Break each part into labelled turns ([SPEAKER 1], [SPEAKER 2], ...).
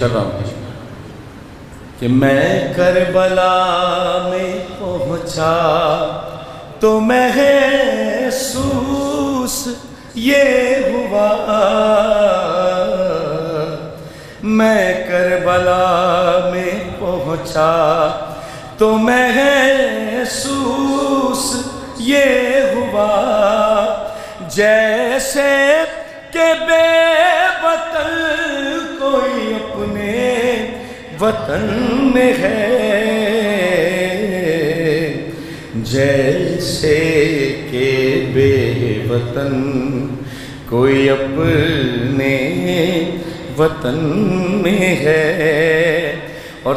[SPEAKER 1] کہ میں کربلا میں پہنچا تو محسوس یہ ہوا، میں کربلا میں پہنچا تو محسوس یہ ہوا، جیسے کہ بے وطن کوئی اپنے وطن میں ہے، جیسے کہ بے وطن کوئی اپنے وطن میں ہے، اور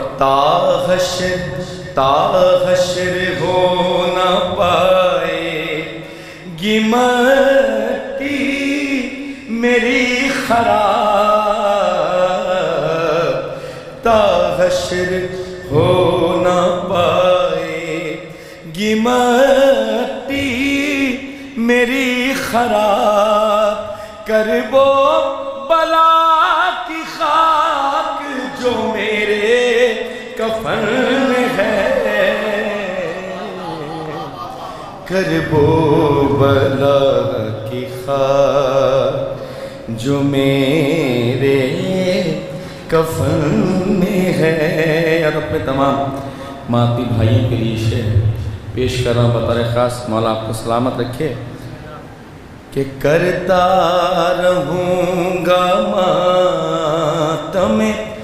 [SPEAKER 1] تا حشر ہو نہ پائے گی مٹی میری خراب، تا حشر ہو نہ پائے گی مٹی میری خراب، کرب و بلا کی خاک جو میرے کفن میں ہے، کرب و بلا کی خاک جو میرے کفن میں ہے۔ اور اپنے تمام ماتی بھائیوں کے لیے شعر پیش کر رہا ہوں بطور خاص، مولا آپ کو سلامت رکھے، کہ کرتا رہوں گا ماتم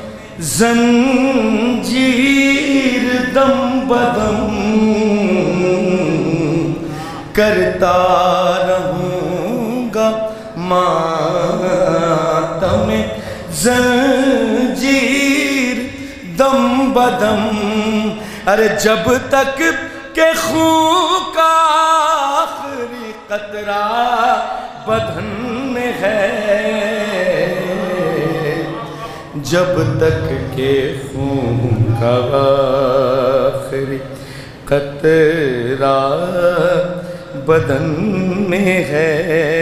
[SPEAKER 1] زنجیر دم بدم، کرتا رہوں گا ماتم زنجیر دم بدم، ارے جب تک کہ خون کا آخری قطرہ بدن میں ہے، جب تک کہ خون کا آخری قطرہ بدن میں ہے،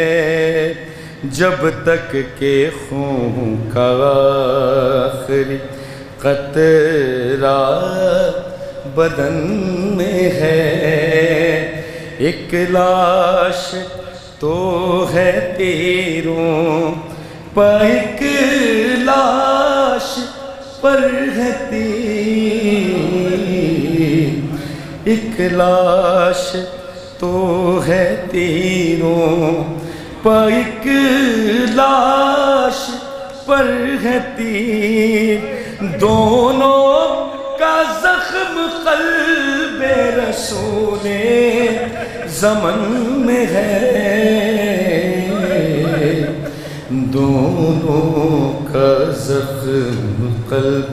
[SPEAKER 1] جب تک کہ خون کا آخری قطرہ بدن میں ہے، ایک لاش تو ہے تیروں پر، ایک لاش پر ہے تیر، ایک لاش تو ہے تیروں پر، ایک لاش پر ہے تیر، دونوں کا زخم قلب رسول زمن میں ہے، دونوں کا زخم قلب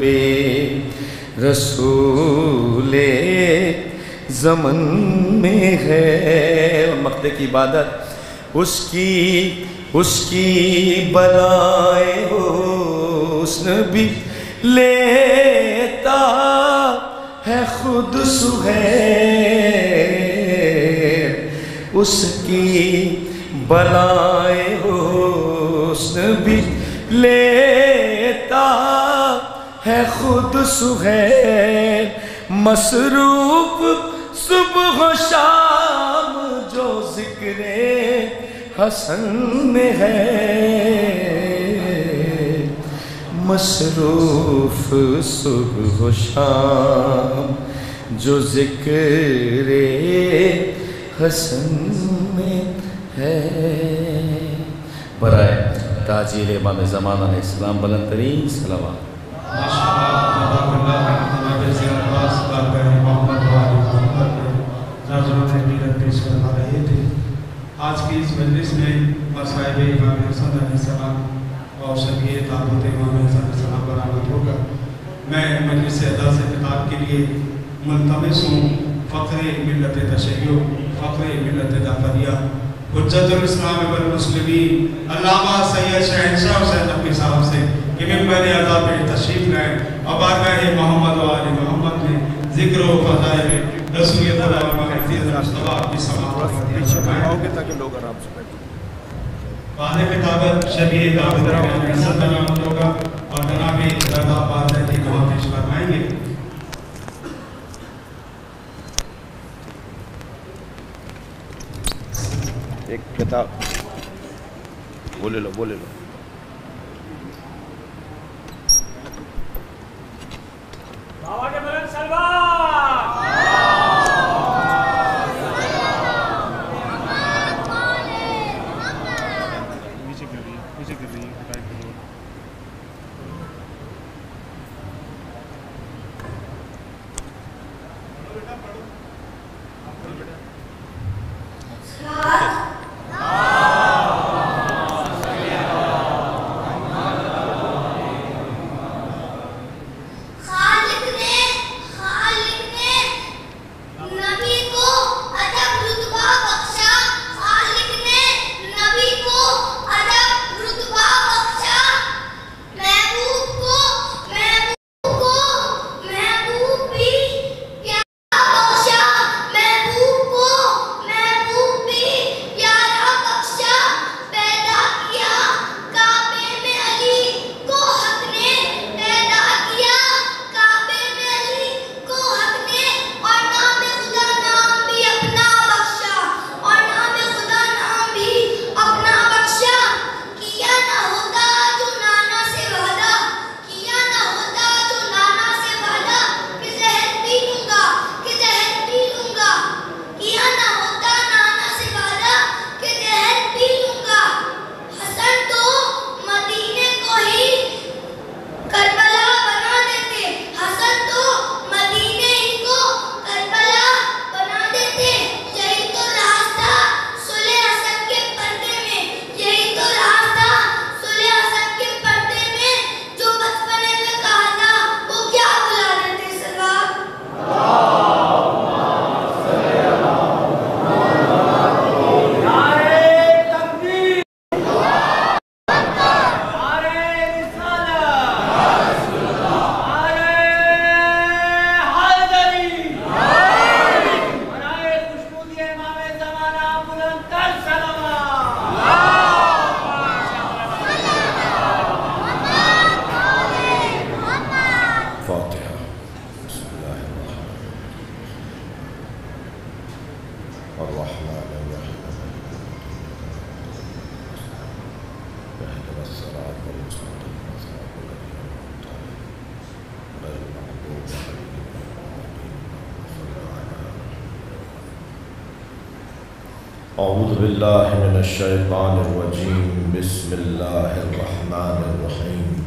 [SPEAKER 1] رسول زمن میں ہے، اور مقتے کی عبادت اس کی بلائے حسن بھی لیتا ہے خود سہیل، اس کی بلائے حسن بھی لیتا ہے خود سہیل، مصروف صبح و شام جو ذکر حسن میں ہے، مصروف صبح و شام جو ذکر حسن میں ہے، برائے تاجیل امام زمان علیہ السلام بلند ترین صلوات۔
[SPEAKER 2] آج کی اس مجلس میں مصائب امام حسن علیہ السلام اور شبیہ تابوت امام حسن علیہ السلام برآمد ہوگا۔ میں مجلس ادا سے خطاب کے لیے ملتمس ہوں فخر ملت تشیع، فخر ملت جعفریہ، حجت الاسلام والمسلمین علامہ سید شہنشاہ حسین نقوی صاحب سے کہ ممبر اعلیٰ پہ تشریف لائیں اور بارگاہ محمد و آل محمد میں ذکر و فضائل رسولیت اللہ و محمد مصطفیٰ کی سماعت
[SPEAKER 3] پیچھے بھاؤ گے تاکہ لوگ آرام سے بیٹھیں۔
[SPEAKER 2] واضح کتابت شبیہ دعوت رحمہ حسن نامت ہوگا اور جناب رضا بادل جی دعا پیش فرمائیں گے.
[SPEAKER 1] ایک کتاب بولے لو
[SPEAKER 3] بابا کے بلند سلوات.
[SPEAKER 1] اعوذ باللہ من الشیطان الرجیم بسم اللہ الرحمن الرحیم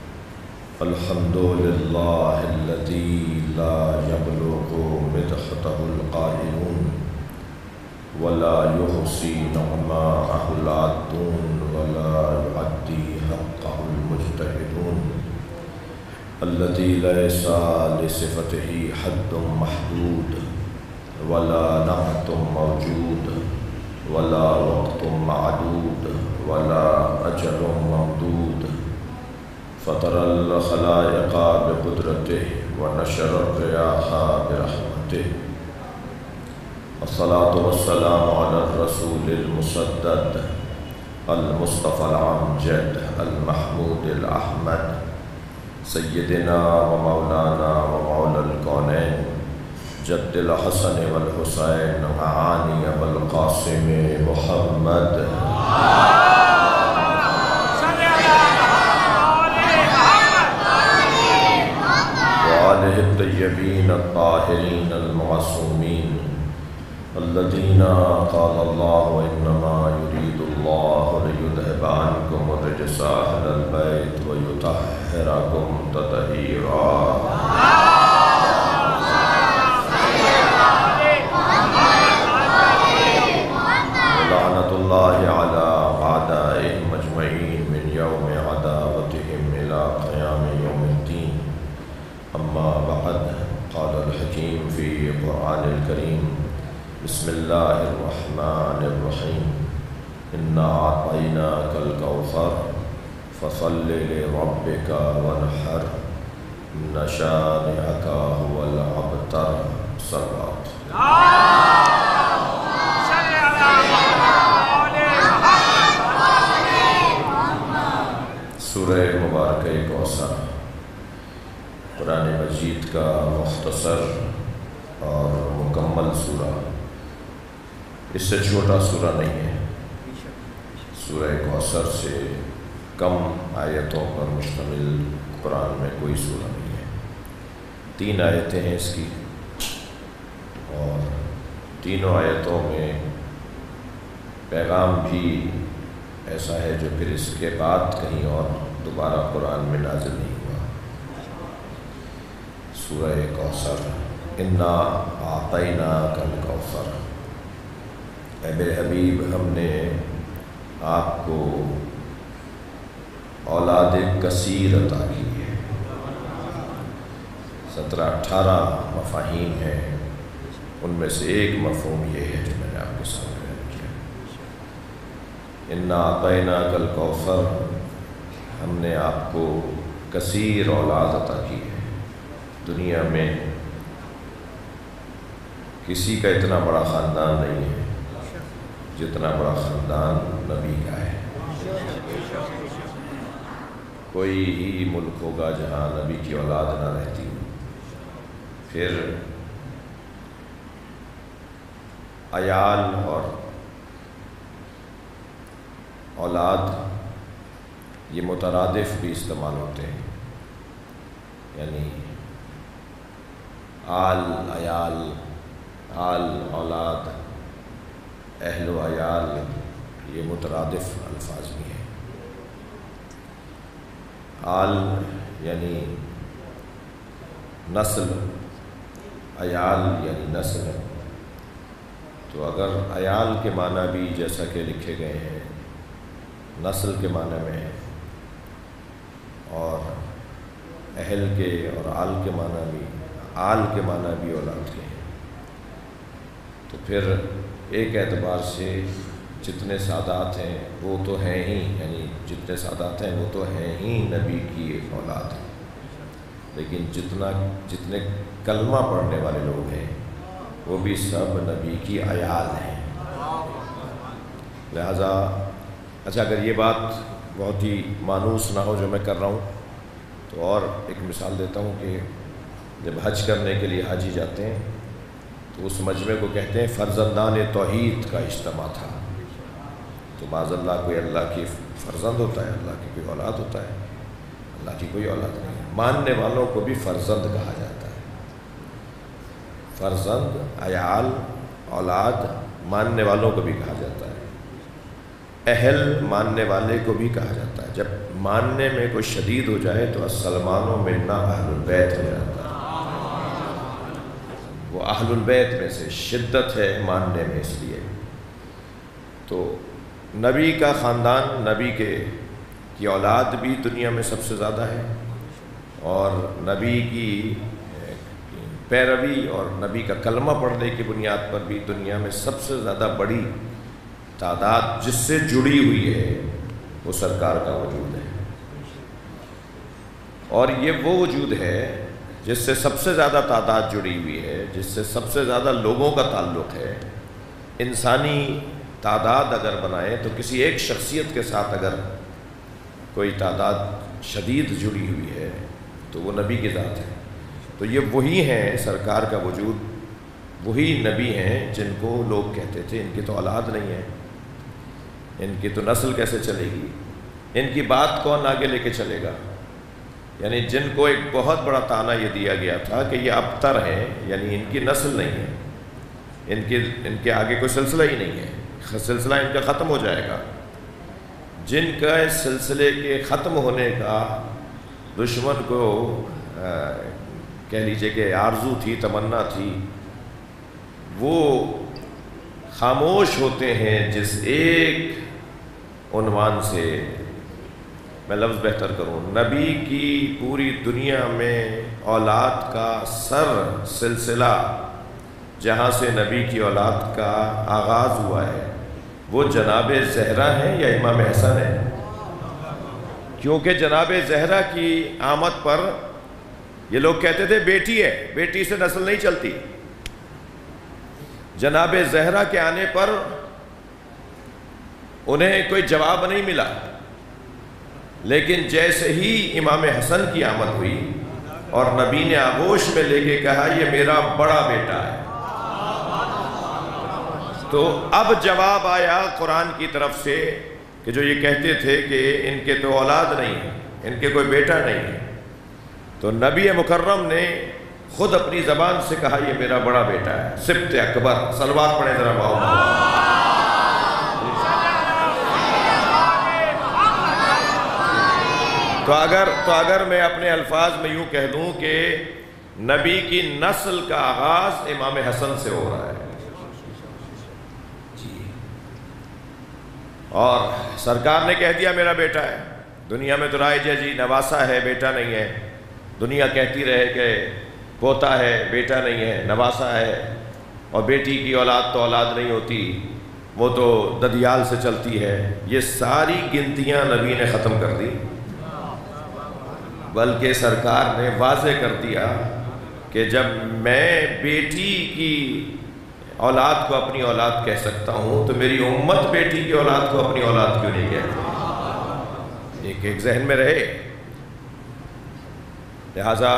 [SPEAKER 1] الحمدللہ الذی لا یبلغ مدحتہ القائلون ولا یحصی نعماءہ العادون ولا یعدی حقہ المجتہدون الذی لیس لصفتہ حد محدود ولا نعت موجود ولا وقت معدود ولا أجل ممدود فطر الخلائق بقدرته ونشر الرياح برحمته الصلاة والسلام على الرسول المسدد المصطفى العمجد المحمود الأحمد سيدنا ومولانا ومولى الكونين جد الحسن والحسين معاني والقاسم محمد وآله الطيبين الطاهرين المعصومين الذين قال الله إنما يريد الله ليذهب عنكم الرجس أهل البيت ويطهركم تطهيرا. اللہ علی اعدائهم اجمعین من یوم عداوتهم الى قیام یوم الدین. اما بعد قال الحکیم فی قرآن الکریم بسم اللہ الرحمن الرحیم انا اعطیناک الکوثر فصل لربک وانحر ان شانئک هو الابتر. صلوات.
[SPEAKER 4] سورہ مبارکہ کوثر قرآن مجید کا مختصر اور مکمل سورہ، اس سے چھوٹا سورہ نہیں ہے۔ سورہ کوثر سے کم آیتوں پر مشتمل قرآن میں کوئی سورہ نہیں ہے۔ 3 آیتیں ہیں اس کی، اور تینوں آیتوں میں پیغام بھی ایسا ہے جو پھر اس کے بعد کہیں اور دوبارہ قرآن میں نازل نہیں ہوا۔ سورہ کوثر، انا اعطیناک الکوثر، اے میرے حبیب ہم نے آپ کو اولاد کثیر عطا کی ہے۔ 17-18 مفاہیم ہیں، ان میں سے ایک مفہوم یہ ہے جو میں نے آپ کے سامنے بیان کیا۔ انا اعطیناک الکوثر، ہم نے آپ کو کثیر اولاد عطا کی ہے۔ دنیا میں کسی کا اتنا بڑا خاندان نہیں ہے جتنا بڑا خاندان نبی کا ہے۔ کوئی ہی ملک ہوگا جہاں نبی کی اولاد نہ رہتی ہو۔ پھر عیال اور اولاد یہ مترادف بھی استعمال ہوتے ہیں، یعنی آل عیال، آل اولاد، اہل و عیال، یہ مترادف الفاظ بھی ہیں۔ آل یعنی نسل، عیال یعنی نسل۔ تو اگر عیال کے معنی بھی جیسا کہ لکھے گئے ہیں نسل کے معنی میں ہے، اور اہل کے اور آل کے معنی بھی، آل کے معنی بھی اولاد کے ہیں، تو پھر ایک اعتبار سے جتنے سادات ہیں وہ تو ہیں ہی، یعنی جتنے سادات ہیں وہ تو ہیں ہی نبی کی اولاد، لیکن جتنے کلمہ پڑھنے والے لوگ ہیں وہ بھی سب نبی کی عیال ہیں۔ لہذا اچھا، اگر یہ بات بہت ہی مانوس نہ ہو جو میں کر رہا ہوں تو اور ایک مثال دیتا ہوں کہ جب حج کرنے کے لیے حاجی جاتے ہیں تو اس مجمع کو کہتے ہیں فرزندان توحید کا اجتماع تھا۔ تو معاذ اللہ کوئی اللہ کی فرزند ہوتا ہے، اللہ کی کوئی اولاد ہوتا ہے؟ اللہ کی کوئی اولاد نہیں ہے۔ ماننے والوں کو بھی فرزند کہا جاتا ہے۔ فرزند، عیال، اولاد ماننے والوں کو بھی کہا جاتا ہے۔ اہل ماننے والے کو بھی کہا جاتا ہے۔ جب ماننے میں کوئی شدید ہو جائے تو السلمانوں میں نہ اہل البیت ہو جاتا ہے۔ وہ اہل البیت میں سے شدت ہے ماننے میں، اس لیے تو نبی کا خاندان، نبی کی اولاد بھی دنیا میں سب سے زیادہ ہے، اور نبی کی پیروی اور نبی کا کلمہ پڑھنے کی بنیاد پر بھی دنیا میں سب سے زیادہ بڑی تعداد جس سے جڑی ہوئی ہے وہ سرکار کا وجود ہے۔ اور یہ وہ وجود ہے جس سے سب سے زیادہ تعداد جڑی ہوئی ہے، جس سے سب سے زیادہ لوگوں کا تعلق ہے۔ انسانی تعداد اگر بنائیں تو کسی ایک شخصیت کے ساتھ اگر کوئی تعداد شدید جڑی ہوئی ہے تو وہ نبی کی ذات ہے۔ تو یہ وہی ہیں، سرکار کا وجود وہی نبی ہیں جن کو لوگ کہتے تھے ان کی تو اولاد نہیں ہے، ان کی تو نسل کیسے چلے گی، ان کی بات کون آگے لے کے چلے گا۔ یعنی جن کو ایک بہت بڑا طعنہ یہ دیا گیا تھا کہ یہ ابتر ہیں، یعنی ان کی نسل نہیں ہے، ان کے آگے کوئی سلسلہ ہی نہیں ہے، سلسلہ ان کا ختم ہو جائے گا۔ جن کا اس سلسلے کے ختم ہونے کا دشمن کو کہہ لیجئے کہ آرزو تھی، تمنا تھی، وہ خاموش ہوتے ہیں جس ایک عنوان سے، میں لفظ بہتر کروں، نبی کی پوری دنیا میں اولاد کا سر سلسلہ جہاں سے نبی کی اولاد کا آغاز ہوا ہے وہ جناب زہرا ہیں یا امام حسن ہے؟ کیونکہ جناب زہرا کی آمد پر یہ لوگ کہتے تھے بیٹی ہے، بیٹی سے نسل نہیں چلتی۔ جناب زہرا کے آنے پر انہیں کوئی جواب نہیں ملا، لیکن جیسے ہی امام حسن کی آمد ہوئی اور نبی نے آغوش میں لے کے کہا یہ میرا بڑا بیٹا ہے، تو اب جواب آیا قرآن کی طرف سے کہ جو یہ کہتے تھے کہ ان کے تو اولاد نہیں ہے، ان کے کوئی بیٹا نہیں ہے، تو نبی مکرم نے خود اپنی زبان سے کہا یہ میرا بڑا بیٹا ہے، سبط اکبر۔ صلوات پڑھیں ذرا محمد۔ تو اگر میں اپنے الفاظ میں یوں کہہ دوں کہ نبی کی نسل کا آغاز امام حسن سے ہو رہا ہے جی، اور سرکار نے کہہ دیا میرا بیٹا ہے۔ دنیا میں تو رائج ہے جی نواسا ہے بیٹا نہیں ہے، دنیا کہتی رہے کہ پوتا ہے بیٹا نہیں ہے، نواسا ہے، اور بیٹی کی اولاد تو اولاد نہیں ہوتی، وہ تو ددیال سے چلتی ہے۔ یہ ساری گنتیاں نبی نے ختم کر دی، بلکہ سرکار نے واضح کر دیا کہ جب میں بیٹی کی اولاد کو اپنی اولاد کہہ سکتا ہوں تو میری امت بیٹی کی اولاد کو اپنی اولاد کیوں نہیں کہتی؟ ایک ذہن میں رہے۔ لہذا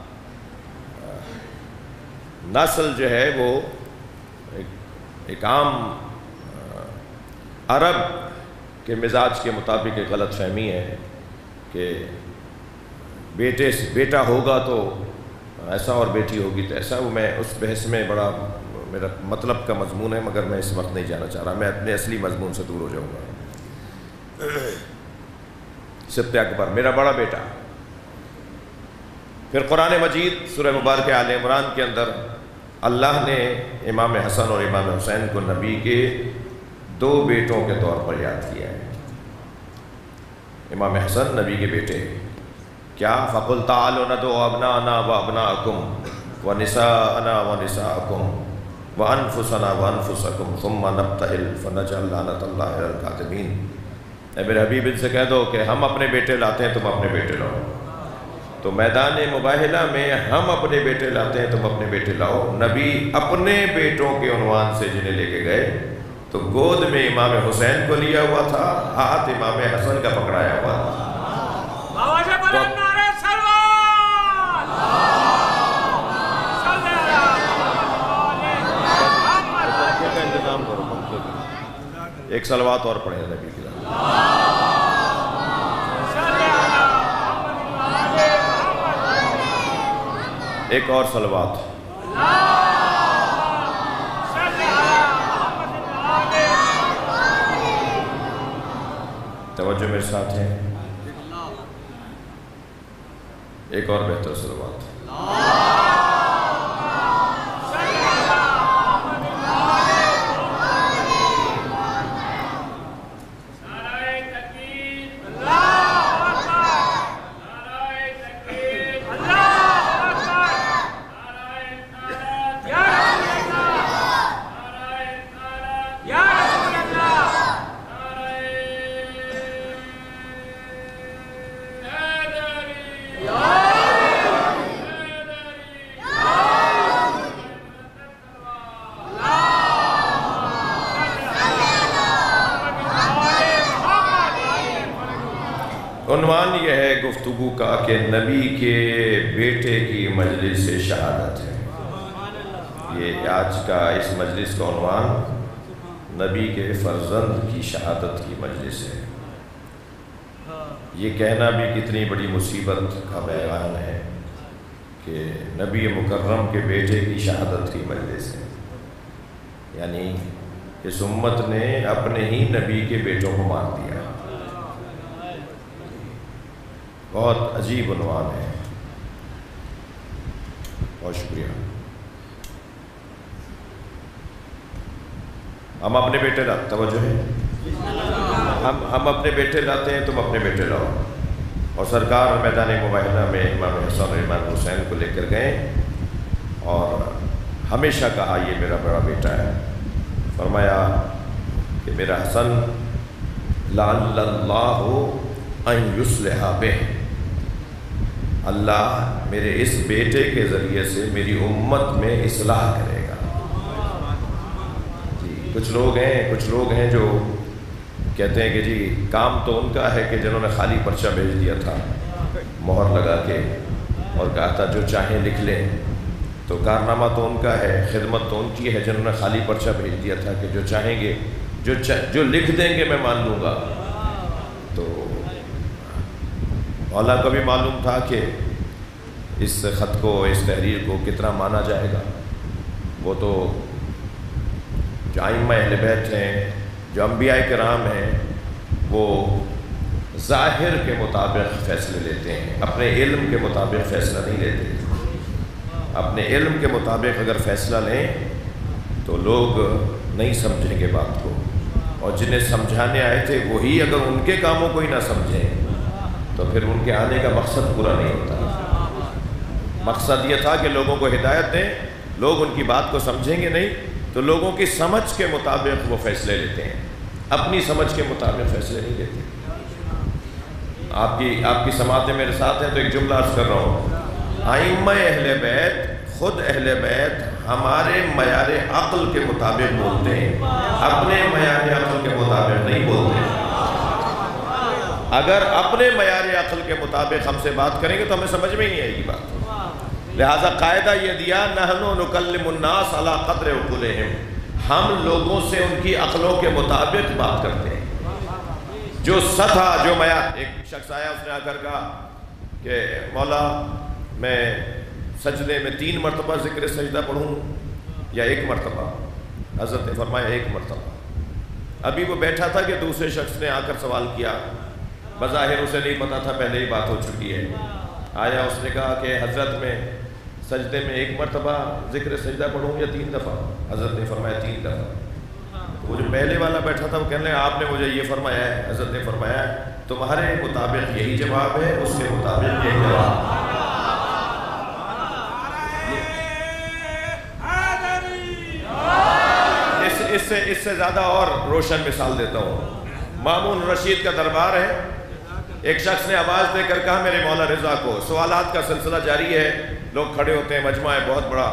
[SPEAKER 4] نسل جو ہے وہ ایک عام عرب کے مزاج کے مطابق ایک غلط فہمی ہے کہ بیٹے سے بیٹا ہوگا تو ایسا اور بیٹی ہوگی تو ایسا۔ وہ میں اس بحث میں بڑا میرا مطلب کا مضمون ہے، مگر میں اس وقت نہیں جانا چاہ رہا، میں اپنے اصلی مضمون سے دور ہو جاؤں گا۔ سبط اکبر میرا بڑا بیٹا۔ پھر قرآن مجید سورہ مبارک آل عمران کے اندر اللہ نے امام حسن اور امام حسین کو نبی کے دو بیٹوں کے طور پر یاد کیا ہے۔ امام حسن نبی کے بیٹے کیا؟ فَقُلْ تَعَالُوا نَدْعُ أَبْنَاءَنَا وَأَبْنَاءَكُمْ وَنِسَاءَنَا وَنِسَاءَكُمْ وَأَنفُسَنَا وَأَنفُسَكُمْ ثُمَّ نَبْتَهِلْ فَنَجْعَلْ لَعْنَتَ اللَّهِ عَلَى الْكَاذِبِينَ۔ اے میرے حبیب ان سے کہہ دو کہ ہم اپنے بیٹے لاتے ہیں تم اپنے بیٹے لاؤ، تو میدان مباہلہ میں ہم اپنے بیٹے لاتے ہیں تم اپنے بیٹے لاؤ۔ نبی اپنے بیٹوں کے عنوان سے جنہیں لے کے گئے تو گود میں امام حسین کو لیا ہوا تھا، ہاتھ امام حسن کا پکڑایا ہوا تھا۔ ایک صلوات اور پڑھیں نبی کی ذات۔ ایک اور صلوات۔ توجہ میرے ساتھ ہے، ایک اور بہتر صلوات۔ عنوان یہ ہے گفتگو کا کہ نبی کے بیٹے کی مجلس سے شہادت ہے۔ یہ آج کا اس مجلس کا عنوان نبی کے فرزند کی شہادت کی مجلس ہے۔ یہ کہنا بھی کتنی بڑی مصیبت کا بیان ہے کہ نبی مکرم کے بیٹے کی شہادت کی مجلس ہے، یعنی اس امت نے اپنے ہی نبی کے بیٹوں کو مار دیا۔ بہت عجیب عنوان ہے۔ بہت شکریہ۔ ہم اپنے بیٹے لاتے، توجہ ہے، ہم اپنے بیٹے لاتے ہیں تم اپنے بیٹے لاؤ، اور سرکار میدان مباہلہ میں امام حسن اور امام حسین کو لے کر گئے اور ہمیشہ کہا یہ میرا بڑا بیٹا ہے۔ فرمایا کہ میرا حسن لعل اللہ ان یصلح بہ، اللہ میرے اس بیٹے کے ذریعے سے میری امت میں اصلاح کرے گا۔ جی کچھ لوگ ہیں جو کہتے ہیں کہ جی کام تو ان کا ہے کہ جنہوں نے خالی پرچہ بھیج دیا تھا مہر لگا کے اور کہا تھا جو چاہیں لکھ لیں، تو کارنامہ تو ان کا ہے، خدمت تو ان کی ہے جنہوں نے خالی پرچہ بھیج دیا تھا کہ جو چاہیں گے جو لکھ دیں گے میں مان لوں گا۔ تو مولا کو بھی معلوم تھا کہ اس خط کو، اس تحریر کو کتنا مانا جائے گا۔ وہ تو جو ائمہ اہل بیت ہیں، جو انبیاء کرام ہیں، وہ ظاہر کے مطابق فیصلے لیتے ہیں، اپنے علم کے مطابق فیصلہ نہیں لیتے۔ اپنے علم کے مطابق اگر فیصلہ لیں تو لوگ نہیں سمجھیں گے بات کو، اور جنہیں سمجھانے آئے تھے وہی اگر ان کے کاموں کو ہی نہ سمجھیں تو پھر ان کے آنے کا مقصد پورا نہیں ہوتا۔ مقصد یہ تھا کہ لوگوں کو ہدایت دیں، لوگ ان کی بات کو سمجھیں گے نہیں تو لوگوں کی سمجھ کے مطابق وہ فیصلے لیتے ہیں، اپنی سمجھ کے مطابق فیصلے نہیں لیتے۔ آپ کی سماعتیں میرے ساتھ ہیں تو ایک جملہ عرض کر رہا ہوں، ائمہ اہل بیت، خود اہل بیت ہمارے معیار عقل کے مطابق بولتے ہیں، اپنے معیار عقل کے مطابق نہیں بولتے۔ اگر اپنے معیار عقل کے مطابق ہم سے بات کریں گے تو ہمیں سمجھ میں ہی نہیں آئے گی بات۔ لہذا قاعدہ یہ دیا، نحن نکلم الناس علی قدر عقولہم، ہم لوگوں سے ان کی عقلوں کے مطابق بات کرتے ہیں۔ جو سطح، جو معیار، ایک شخص آیا، اس نے آ کر کہا کہ مولا میں سجدے میں 3 مرتبہ ذکر سجدہ پڑھوں یا 1 مرتبہ؟ حضرت نے فرمایا 1 مرتبہ۔ ابھی وہ بیٹھا تھا کہ دوسرے شخص نے آ کر سوال کیا، بظاہر اسے نہیں پتا تھا، پہلے ہی بات ہو چکی ہے۔ آیا، اس نے کہا کہ حضرت میں سجدے میں 1 مرتبہ ذکر سجدہ پڑھوں یا 3 دفعہ؟ حضرت نے فرمایا 3 دفعہ۔ وہ جو پہلے والا بیٹھا تھا وہ کہنے لگا آپ نے مجھے یہ فرمایا ہے۔ حضرت نے فرمایا تمہارے مطابق یہی جواب ہے، اس کے مطابق یہی جواب ہے۔ اس سے زیادہ اور روشن مثال دیتا ہوں۔ مامون رشید کا دربار ہے، ایک شخص نے آواز دے کر کہا میرے مولا رضا کو، سوالات کا سلسلہ جاری ہے، لوگ کھڑے ہوتے ہیں، مجمع ہے، بہت بڑا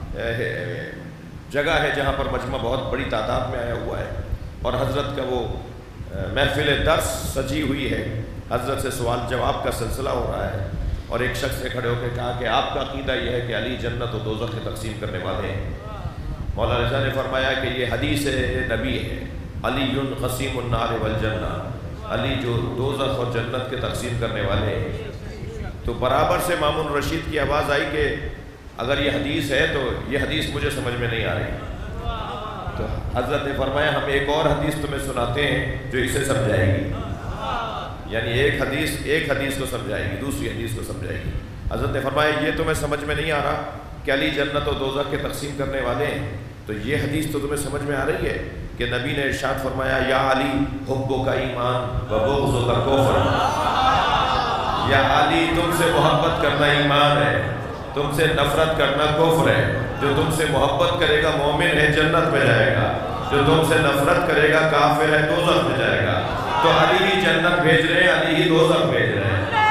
[SPEAKER 4] جگہ ہے جہاں پر مجمع بہت بڑی تعداد میں آیا ہوا ہے، اور حضرت کا وہ محفل درس سجی ہوئی ہے، حضرت سے سوال جواب کا سلسلہ ہو رہا ہے، اور ایک شخص نے کھڑے ہو کے کہا کہ آپ کا عقیدہ یہ ہے کہ علی جنت و دوزخ کے تقسیم کرنے والے ہیں؟ مولا رضا نے فرمایا کہ یہ حدیث نبی ہے، علی قسیم النار والجنہ، علی جو دوزخ اور جنت کے تقسیم کرنے والے ہیں۔ تو برابر سے مامون رشید کی آواز آئی کہ اگر یہ حدیث ہے تو یہ حدیث مجھے سمجھ میں نہیں آ رہی۔ تو حضرت نے فرمایا ہم ایک اور حدیث تمہیں سناتے ہیں جو اسے سمجھائے گی، یعنی ایک حدیث کو سمجھائے گی، دوسری حدیث کو سمجھائے گی۔ حضرت نے فرمایا یہ تمہیں سمجھ میں نہیں آ رہا کہ علی جنت و دوزخ کے تقسیم کرنے والے ہیں، تو یہ حدیث تو تمہیں سمجھ میں آ رہی ہے کہ نبی نے ارشاد فرمایا یا علی حبک ایمان و بغضک کفر، یا علی تم سے محبت کرنا ایمان ہے، تم سے نفرت کرنا کفر ہے۔ جو تم سے محبت کرے گا مومن ہے، جنت میں جائے گا، جو تم سے نفرت کرے گا کافر ہے، دوزخ میں جائے گا۔ تو علی ہی جنت بھیج رہے ہیں، علی ہی دوزخ بھیج رہے ہیں۔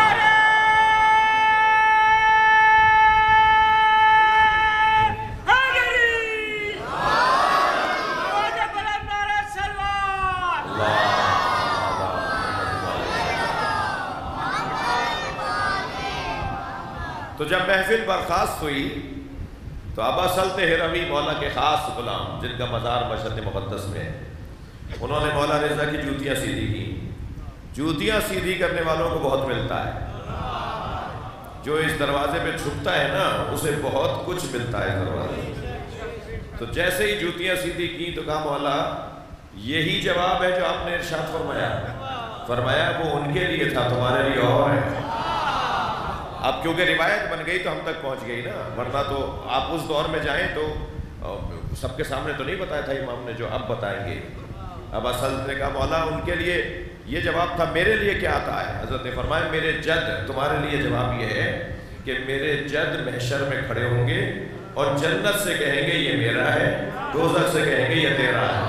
[SPEAKER 4] تو جب محفل برخاست ہوئی تو ابا سلط ہروی مولا کے خاص غلام، جن کا مزار مشہد مقدس میں ہے، انہوں نے مولا رضا کی جوتیاں سیدھی کی۔ جوتیاں سیدھی کرنے والوں کو بہت ملتا ہے، جو اس دروازے پہ چھپتا ہے نا اسے بہت کچھ ملتا ہے دروازے۔ تو جیسے ہی جوتیاں سیدھی کی تو کہا مولا یہی جواب ہے جو آپ نے ارشاد فرمایا؟ فرمایا وہ ان کے لیے تھا، تمہارے لیے اور ہے۔ اب کیونکہ روایت بن گئی تو ہم تک پہنچ گئی نا، ورنہ تو آپ اس دور میں جائیں تو سب کے سامنے تو نہیں بتایا تھا امام نے جو اب بتائیں گے۔ اب اصل نے کہا مولا ان کے لیے یہ جواب تھا، میرے لیے کیا آتا ہے؟ حضرت نے فرمایا میرے جد، تمہارے لیے جواب یہ ہے کہ میرے جد محشر میں کھڑے ہوں گے اور جنت سے کہیں گے یہ میرا ہے، دوزخ سے کہیں گے یہ تیرا ہے۔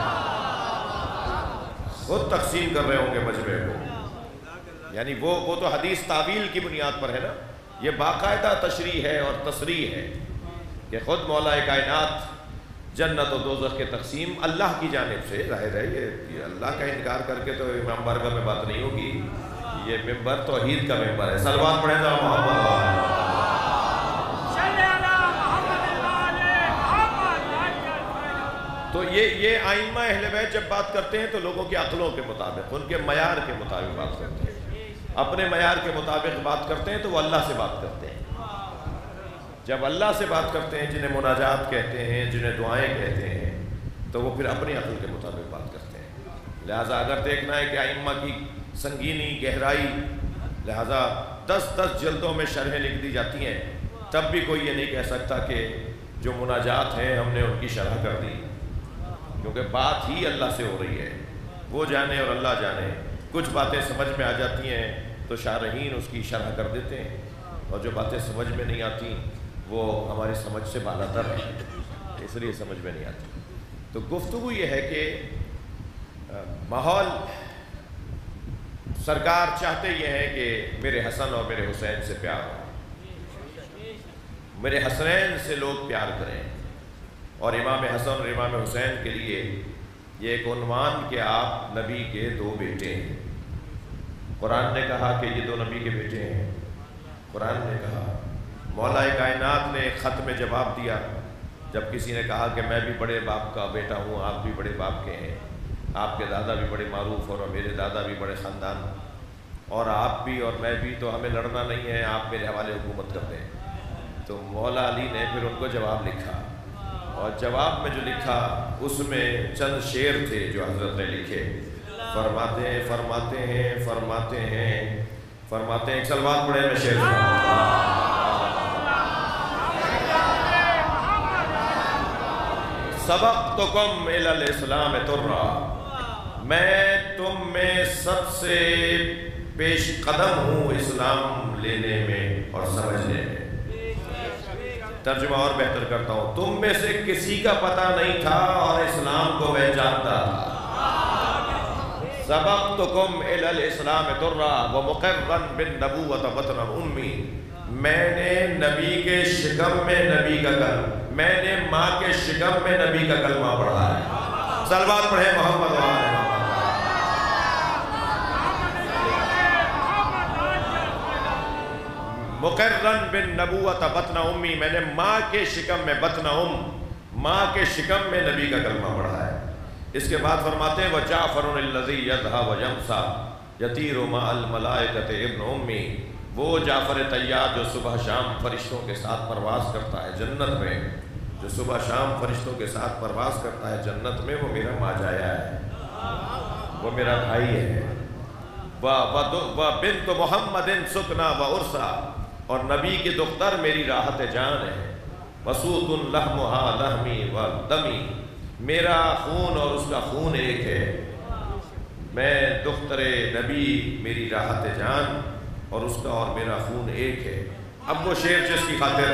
[SPEAKER 4] خود تقسیم کر رہے ہوں گے مجمع کو، یعنی وہ تو حدیث تعویل کی بنیاد پر ہے نا، یہ باقاعدہ تشریح ہے اور تصریح ہے کہ خود مولا کائنات جنت و دوزخ کے تقسیم اللہ کی جانب سے، ظاہر ہے یہ اللہ کا انکار کر کے تو امام بارگاہ میں بات نہیں ہوگی، یہ ممبر توحید کا ممبر ہے۔ صلوات پڑھیں تو محمد تو یہ آئمہ اہل بیت جب بات کرتے ہیں تو لوگوں کی عقلوں کے مطابق، ان کے معیار کے مطابق بات کرتے ہیں، اپنے معیار کے مطابق بات کرتے ہیں تو وہ اللہ سے بات کرتے ہیں۔ جب اللہ سے بات کرتے ہیں، جنہیں مناجات کہتے ہیں، جنہیں دعائیں کہتے ہیں، تو وہ پھر اپنی عقل کے مطابق بات کرتے ہیں۔ لہٰذا اگر دیکھنا ہے کہ ائمہ کی سنگینی، گہرائی، لہٰذا 10 جلدوں میں شرحیں لکھ دی جاتی ہیں، تب بھی کوئی یہ نہیں کہہ سکتا کہ جو مناجات ہیں ہم نے ان کی شرح کر دی، کیونکہ بات ہی اللہ سے ہو رہی ہے، وہ جانے اور اللہ جانے۔ کچھ باتیں سمجھ میں آ جاتی ہیں تو شارحین اس کی شرح کر دیتے ہیں، اور جو باتیں سمجھ میں نہیں آتی وہ ہماری سمجھ سے بالاتر ہے، اس لیے سمجھ میں نہیں آتی۔ تو گفتگو یہ ہے کہ ماحول، سرکار چاہتے یہ ہے کہ میرے حسن اور میرے حسین سے پیار ہو، میرے حسنین سے لوگ پیار کریں، اور امام حسن اور امام حسین کے لیے یہ ایک عنوان کہ آپ نبی کے 2 بیٹے ہیں۔ قرآن نے کہا کہ یہ 2 نبی کے بیٹے ہیں، قرآن نے کہا، مولا کائنات نے ایک خط میں جواب دیا جب کسی نے کہا کہ میں بھی بڑے باپ کا بیٹا ہوں، آپ بھی بڑے باپ کے ہیں، آپ کے دادا بھی بڑے معروف اور میرے دادا بھی بڑے خاندان، اور آپ بھی اور میں بھی، تو ہمیں لڑنا نہیں ہے، آپ میرے حوالے حکومت کرتے ہیں۔ تو مولا علی نے پھر ان کو جواب لکھا، اور جواب میں جو لکھا اس میں چند شعر تھے جو حضرت نے لکھے۔ فرماتے ہیں ایک سلوات پڑھے میں شعر سبقتکم الی الاسلام ترا، میں تم میں سب سے پیش قدم ہوں اسلام لینے میں اور سمجھنے میں۔ ترجمہ اور بہتر کرتا ہوں، تم میں سے کسی کا پتہ نہیں تھا اور اسلام کو میں جانتا تھا۔ سبقتکم الی الاسلام ترا ومقرا بالنبوۃ بطن امی، میں نے نبی کے شکم میں نبی کا کلمہ، میں نے ماں کے شکم میں نبی کا کلمہ پڑھا ہے۔ صلوات پڑھیں محمد و آل محمد۔ مقرن بالنبوۃ بطن امی، میں نے ماں کے شکم میں، بطن ماں کے شکم میں نبی کا کلمہ پڑھا ہے۔ اس کے بعد فرماتے ہیں وجعفر الذی یضحی ویمسی یطیر مع الملائکۃ ابن امی، وہ جعفر طیار جو صبح شام فرشتوں کے ساتھ پرواز کرتا ہے جنت میں، جو صبح شام فرشتوں کے ساتھ پرواز کرتا ہے جنت میں، وہ میرا ماجایا ہے، وہ میرا بھائی ہے۔ وبنت محمد سکنا وعرسا، اور نبی کی دختر میری راحت جان ہے۔ وسوط لحمها لحمی ودمی، میرا خون اور اس کا خون ایک ہے، میں دختر نبی میری راحت جان اور اس کا اور میرا خون ایک ہے۔ اب وہ شعر جس کی خاطر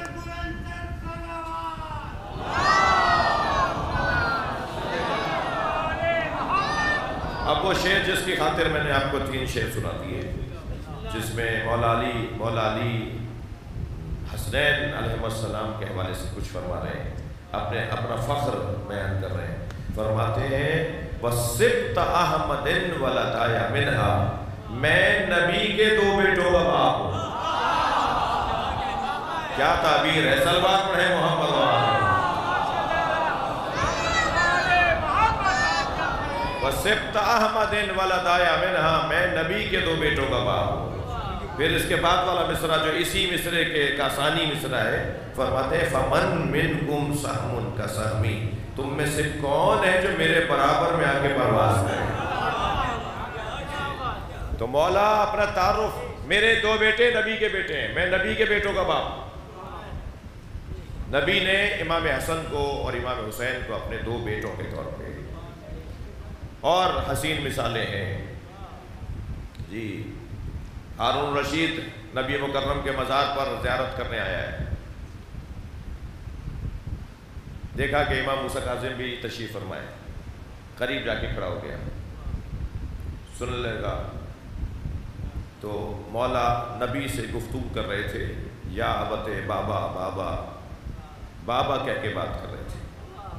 [SPEAKER 4] میں نے آپ کو 3 شعر سنا دیے، جس میں مولا علی حسنین علیہ السلام کے حوالے سے کچھ فرما رہے ہیں، اپنا فخر بیان کر رہے ہیں۔ فرماتے ہیں وَسِبْتَ أَحْمَدٍ وَلَدَايَ مِنْهَا، میں نبی کے 2 بیٹوں کا باپ ہوں۔ کیا تعبیر ہے، صلوات پڑھیں محمد و آل محمد۔ وَسِبْتَ أَحْمَدٍ وَلَدَايَ مِنْهَا، میں نبی کے 2 بیٹوں کا باپ ہوں۔ پھر اس کے بعد والا مصرع جو اسی مصرے کے کاسانی مصرع ہے، فرماتے ہیں فَمَن مِّنْكُمْ سَحْمٌ كَسَحْمِي، تم میں سے کون ہے جو میرے برابر میں آ کے پرواز کرے۔ تو مولا اپنا تعارف، میرے 2 بیٹے نبی کے بیٹے ہیں، میں نبی کے بیٹوں کا باپ۔ نبی نے امام حسن کو اور امام حسین کو اپنے 2 بیٹوں کے طور پہ، اور حسین مثالیں ہیں جی۔ ہارون رشید نبی مکرم کے مزار پر زیارت کرنے آیا ہے، دیکھا کہ امام موسیٰ کاظم بھی تشریف فرمائے، قریب جا کے کھڑا ہو گیا، سن لے گا تو مولا نبی سے گفتگو کر رہے تھے، یا ابت بابا بابا بابا کہہ کے بات کر رہے تھے۔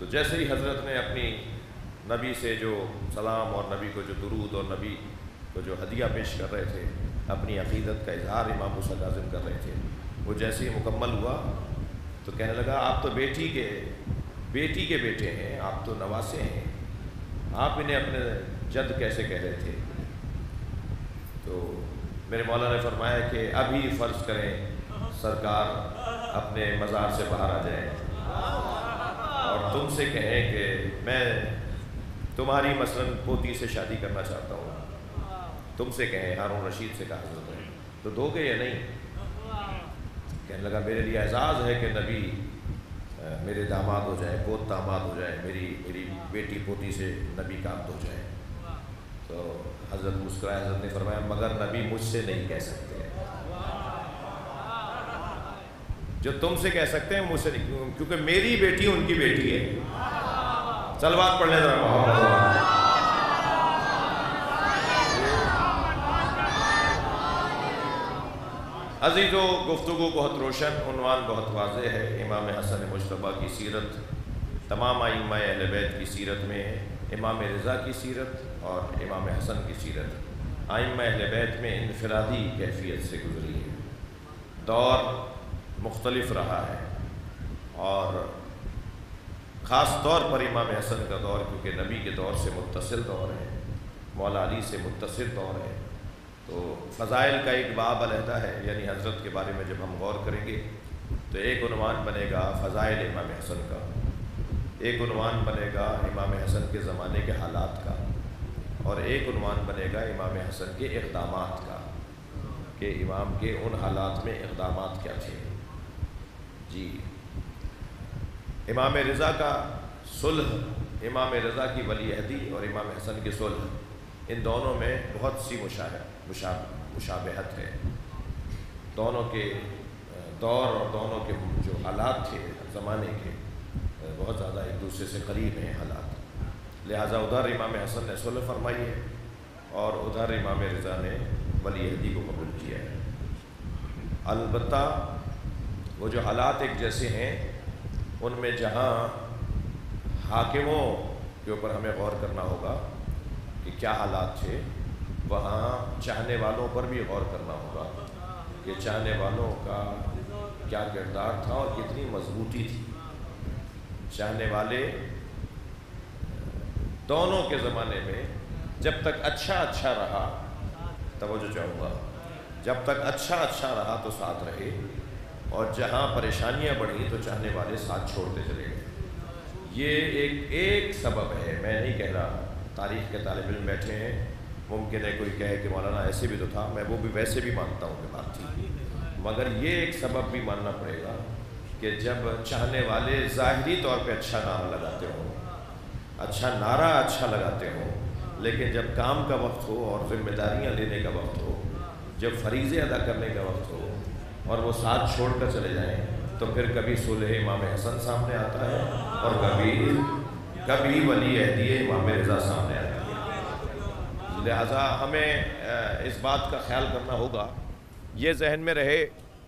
[SPEAKER 4] تو جیسے ہی حضرت نے اپنی نبی سے جو سلام اور نبی کو جو درود اور نبی کو جو ہدیہ پیش کر رہے تھے، اپنی عقیدت کا اظہار امام موسیٰ کاظم کر رہے تھے، وہ جیسے ہی مکمل ہوا تو کہنے لگا آپ تو بیٹی کے بیٹے ہیں، آپ تو نواسے ہیں، آپ انہیں اپنے جد کیسے کہہ رہے تھے؟ تو میرے مولا نے فرمایا کہ ابھی فرض کریں سرکار اپنے مزار سے باہر آ جائیں اور تم سے کہیں کہ میں تمہاری مثلاً پوتی سے شادی کرنا چاہتا ہوں، تم سے کہیں، ہارون رشید سے کہا حضرت نے، تو دو گے یا نہیں؟ کہنے لگا میرے لیے اعزاز ہے کہ نبی میرے داماد ہو جائے، پوت داماد ہو جائے، میری بیٹی پوتی سے نبی کام ہو جائے۔ تو حضرت مسکرائے، حضرت نے فرمایا مگر نبی مجھ سے نہیں کہہ سکتے، جو تم سے کہہ سکتے ہیں مجھ سے نہیں، کیونکہ میری بیٹی ان کی بیٹی ہے۔ صلوات پڑھ لیں ذرا محمد۔ عزیزو، گفتگو بہت روشن، عنوان بہت واضح ہے۔ امام حسن مجتبیٰ کی سیرت تمام ائمہ اہل بیت کی سیرت میں ہے، امام رضا کی سیرت اور امام حسن کی سیرت ائمہ اہل بیت میں انفرادی کیفیت سے گزری ہے۔ دور مختلف رہا ہے اور خاص طور پر امام حسن کا دور، کیونکہ نبی کے دور سے متصل دور ہے، مولا علی سے متصل دور ہے، تو فضائل کا ایک باب علیحدہ ہے، یعنی حضرت کے بارے میں جب ہم غور کریں گے تو ایک عنوان بنے گا فضائل امام حسن کا، ایک عنوان بنے گا امام حسن کے زمانے کے حالات کا، اور ایک عنوان بنے گا امام حسن کے اقدامات کا، کہ امام کے ان حالات میں اقدامات کیا تھے۔ جی، امام رضا کا صلح، امام رضا کی ولی عہدی اور امام حسن کی صلح، ان دونوں میں بہت سی مشابہت ہے۔ دونوں کے دور اور دونوں کے جو حالات تھے زمانے کے بہت زیادہ ایک دوسرے سے قریب ہیں حالات، لہٰذا ادھر امام حسن نے صلح فرمائی ہے اور ادھر امام رضا نے ولی عہدی کو قبول کیا ہے۔ البتہ وہ جو حالات ایک جیسے ہیں، ان میں جہاں حاکموں کے اوپر ہمیں غور کرنا ہوگا کہ کیا حالات تھے، وہاں چاہنے والوں پر بھی غور کرنا ہوگا کہ چاہنے والوں کا کیا کردار تھا اور کتنی مضبوطی تھی۔ چاہنے والے دونوں کے زمانے میں جب تک اچھا رہا، توجہ چاہوں گا، جب تک اچھا رہا تو ساتھ رہے، اور جہاں پریشانیاں بڑھیں تو چاہنے والے ساتھ چھوڑتے چلے گئے۔ یہ ایک سبب ہے، میں نہیں کہہ رہا، تاریخ کے طالب علم بیٹھے ہیں، ممکن ہے کوئی کہے کہ مولانا ایسے بھی تو تھا، میں وہ بھی ویسے بھی مانتا ہوں کہ بات تھی، مگر یہ ایک سبب بھی ماننا پڑے گا کہ جب چاہنے والے ظاہری طور پہ اچھا نعرہ لگاتے ہوں، اچھا لگاتے ہوں، لیکن جب کام کا وقت ہو اور ذمہ داریاں لینے کا وقت ہو، جب فریضے ادا کرنے کا وقت ہو اور وہ ساتھ چھوڑ کر چلے جائیں، تو پھر کبھی صلح امام حسن سامنے آتا ہے اور کبھی ولی عہدی امام رضا سامنے آتا ہے۔ لہٰذا ہمیں اس بات کا خیال کرنا ہوگا، یہ ذہن میں رہے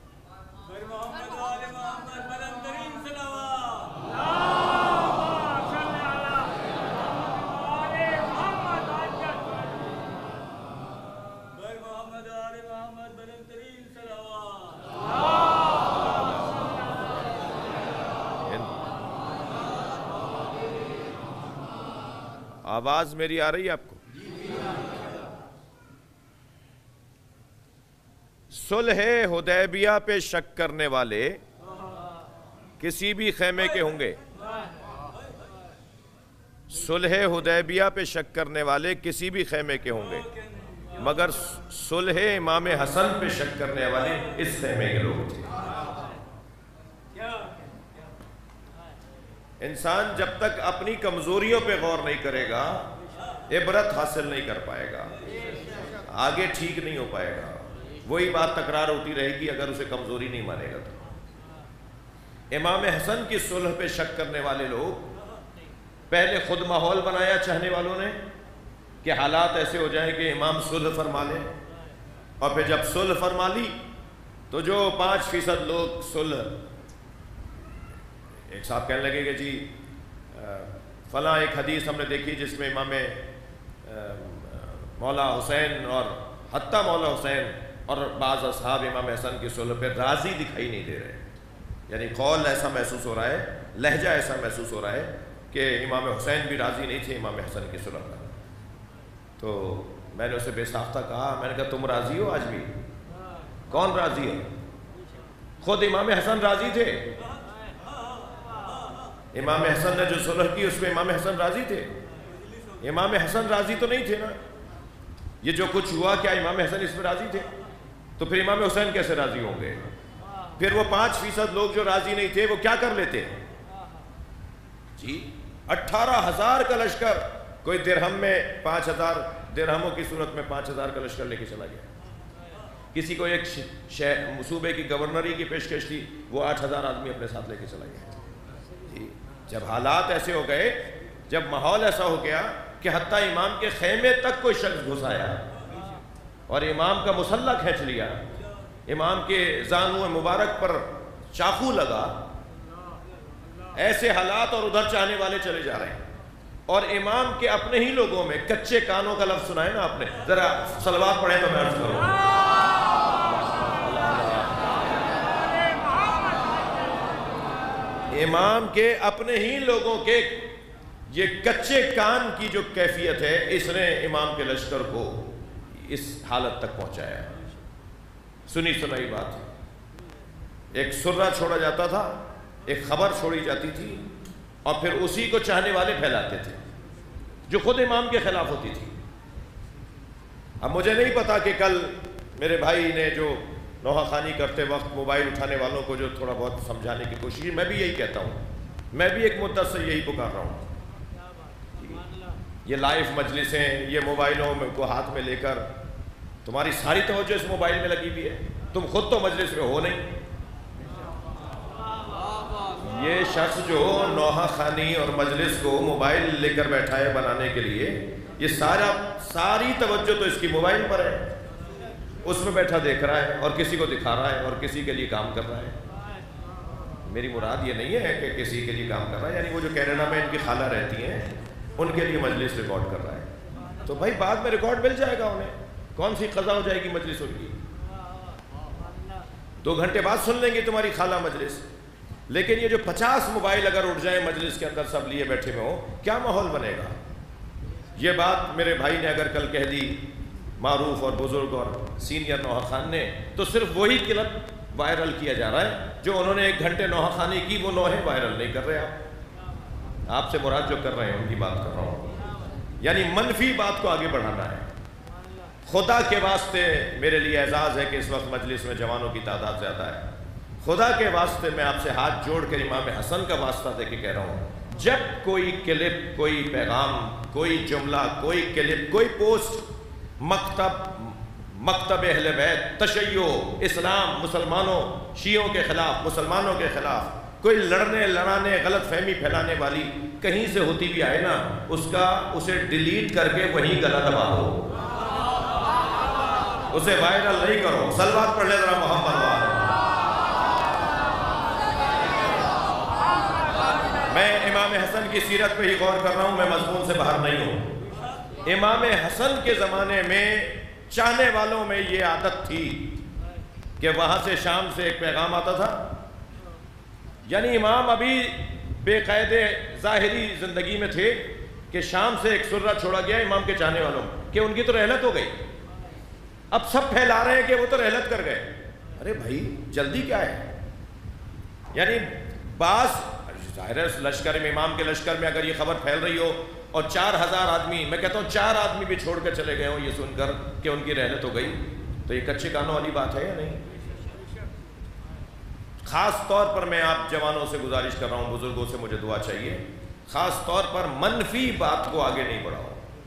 [SPEAKER 4] آواز میری آ رہی ہے آپ کو؟ صلح حدیبیہ پہ شک کرنے والے کسی بھی خیمے کے ہوں گے، صلح حدیبیہ پہ شک کرنے والے کسی بھی خیمے کے ہوں گے، مگر صلح امام حسن پہ شک کرنے والے اس خیمے کے لوگ تھے۔ انسان جب تک اپنی کمزوریوں پہ غور نہیں کرے گا، عبرت حاصل نہیں کر پائے گا، آگے ٹھیک نہیں ہو پائے گا، وہی بات تکرار ہوتی رہے گی اگر اسے کمزوری نہیں مانے گا تو۔ امام حسن کی صلح پہ شک کرنے والے لوگ پہلے خود ماحول بنایا چاہنے والوں نے کہ حالات ایسے ہو جائیں کہ امام صلح فرما لیں، اور پھر جب صلح فرما لی تو جو 5% لوگ صلح، ایک صاحب کہنے لگے کہ جی فلاں ایک حدیث ہم نے دیکھی جس میں امام مولا حسین اور حتیٰ مولا حسین اور بعض اصحاب امام حسن کی صلح پہ راضی دکھائی نہیں دے رہے، یعنی قول ایسا محسوس ہو رہا ہے، لہجہ ایسا محسوس ہو رہا ہے کہ امام حسین بھی راضی نہیں تھے امام حسن کی صلح پر۔ تو میں نے اسے بے ساختہ کہا، میں نے کہا تم راضی ہو آج بھی؟ کون راضی ہے؟ خود امام حسن راضی تھے، امام حسن نے جو صلح کی اس میں امام حسن راضی تھے؟ امام حسن راضی تو نہیں تھے نا۔ یہ جو کچھ ہوا کیا امام حسن اس میں راضی تھے؟ تو پھر امام حسین کیسے راضی ہوں گے؟ پھر وہ 5% لوگ جو راضی نہیں تھے وہ کیا کر لیتے جی؟ 18,000 کا لشکر، کوئی درہم میں 5,000 درہموں کی صورت میں 5,000 کا لشکر لے کے چلا گیا۔ کسی کو ایک صوبے کی گورنری کی پیشکش تھی، وہ 8,000 آدمی اپنے ساتھ لے کے چلا گیا جی۔ جب حالات ایسے ہو گئے، جب ماحول ایسا ہو گیا کہ حتیٰ امام کے خیمے تک کوئی شخص گھس آیا اور امام کا مسلح کھینچ لیا، امام کے زانو مبارک پر چاقو لگا، ایسے حالات اور ادھر چاہنے والے چلے جا رہے ہیں، اور امام کے اپنے ہی لوگوں میں کچے کانوں کا لفظ سنا ہے نا آپ نے؟ ذرا صلوات پڑھیں تو میں عرض کروں۔ امام کے اپنے ہی لوگوں کے یہ کچے کان کی جو کیفیت ہے، اس نے امام کے لشکر کو اس حالت تک پہنچایا۔ سنی سنائی بات، ایک سرہ چھوڑا جاتا تھا، ایک خبر چھوڑی جاتی تھی، اور پھر اسی کو چاہنے والے پھیلاتے تھے جو خود امام کے خلاف ہوتی تھی۔ اب مجھے نہیں پتا کہ کل میرے بھائی نے جو نوحہ خوانی کرتے وقت موبائل اٹھانے والوں کو جو تھوڑا بہت سمجھانے کی کوشش کی، میں بھی یہی کہتا ہوں، میں بھی ایک مدت سے یہی پکار رہا ہوں۔ یہ لائیو مجلسیں، یہ موبائلوں کو ہاتھ میں لے کر تمہاری ساری توجہ اس موبائل میں لگی ہوئی ہے، تم خود تو مجلس میں ہو نہیں۔ یہ شخص جو نوحہ خوانی اور مجلس کو موبائل لے کر بیٹھا ہے بنانے کے لیے، یہ ساری توجہ تو اس کی موبائل پر ہے، اس میں بیٹھا دیکھ رہا ہے اور کسی کو دکھا رہا ہے اور کسی کے لیے کام کر رہا ہے۔ میری مراد یہ نہیں ہے کہ کسی کے لیے کام کر رہا ہے، یعنی وہ جو کینیڈا میں ان کی خالہ رہتی ہیں ان کے لیے مجلس ریکارڈ کر رہا ہے، تو بھائی بعد میں ریکارڈ مل جائے گا انہیں، کون سی قضا ہو جائے گی مجلس ان کی؟ 2 گھنٹے بعد سن لیں گے تمہاری خالہ مجلس۔ لیکن یہ جو 50 موبائل اگر اٹھ جائیں مجلس کے اندر سب لیے بیٹھے ہوئے ہوں، کیا ماحول بنے گا؟ یہ بات میرے بھائی نے اگر کل کہہ دی، معروف اور بزرگ اور سینئر نوحہ خوان نے، تو صرف وہی کلپ وائرل کیا جا رہا ہے جو انہوں نے 1 گھنٹے نوحہ خوانی کی، وہ نوحے وائرل نہیں کر رہے۔ آپ سے مراد جو کر رہے ہیں ان کی بات کر رہا ہوں، یعنی منفی بات کو آگے بڑھانا ہے۔ خدا کے واسطے میرے لیے اعزاز ہے کہ اس وقت مجلس میں جوانوں کی تعداد زیادہ ہے۔ خدا کے واسطے میں آپ سے ہاتھ جوڑ کر امام حسن کا واسطہ دے کے کہہ رہا ہوں، جب کوئی کلپ، کوئی پیغام، کوئی جملہ، کوئی کلپ، کوئی پوسٹ مکتب اہل بیت، تشیع، اسلام، مسلمانوں، شیعوں کے خلاف، مسلمانوں کے خلاف کوئی لڑانے غلط فہمی پھیلانے والی کہیں سے ہوتی بھی آئے نا، اسے ڈیلیٹ کر کے وہیں گلا دبا دو، اسے وائرل نہیں کرو۔ صلوات پڑھ لے ذرا محمد وال۔ میں امام حسن کی سیرت پہ ہی غور کر رہا ہوں، میں مضمون سے باہر نہیں ہوں۔ امام حسن کے زمانے میں چاہنے والوں میں یہ عادت تھی کہ وہاں سے شام سے ایک پیغام آتا تھا، یعنی امام ابھی بے قید ظاہری زندگی میں تھے کہ شام سے ایک سرہ چھوڑا گیا امام کے چاہنے والوں کہ ان کی تو رحلت ہو گئی۔ اب سب پھیلا رہے ہیں کہ وہ تو رحلت کر گئے۔ ارے بھائی جلدی کیا ہے؟ یعنی بعض ظاہر ہے لشکر میں، امام کے لشکر میں اگر یہ خبر پھیل رہی ہو اور 4,000 آدمی، میں کہتا ہوں 4 آدمی بھی چھوڑ کر چلے گئے ہوں یہ سن کر کہ ان کی رحلت ہو گئی، تو یہ کچے کانوں والی بات ہے یا نہیں؟ خاص طور پر میں آپ جوانوں سے گزارش کر رہا ہوں، بزرگوں سے مجھے دعا چاہیے، خاص طور پر منفی بات کو آگے نہیں بڑھاؤ۔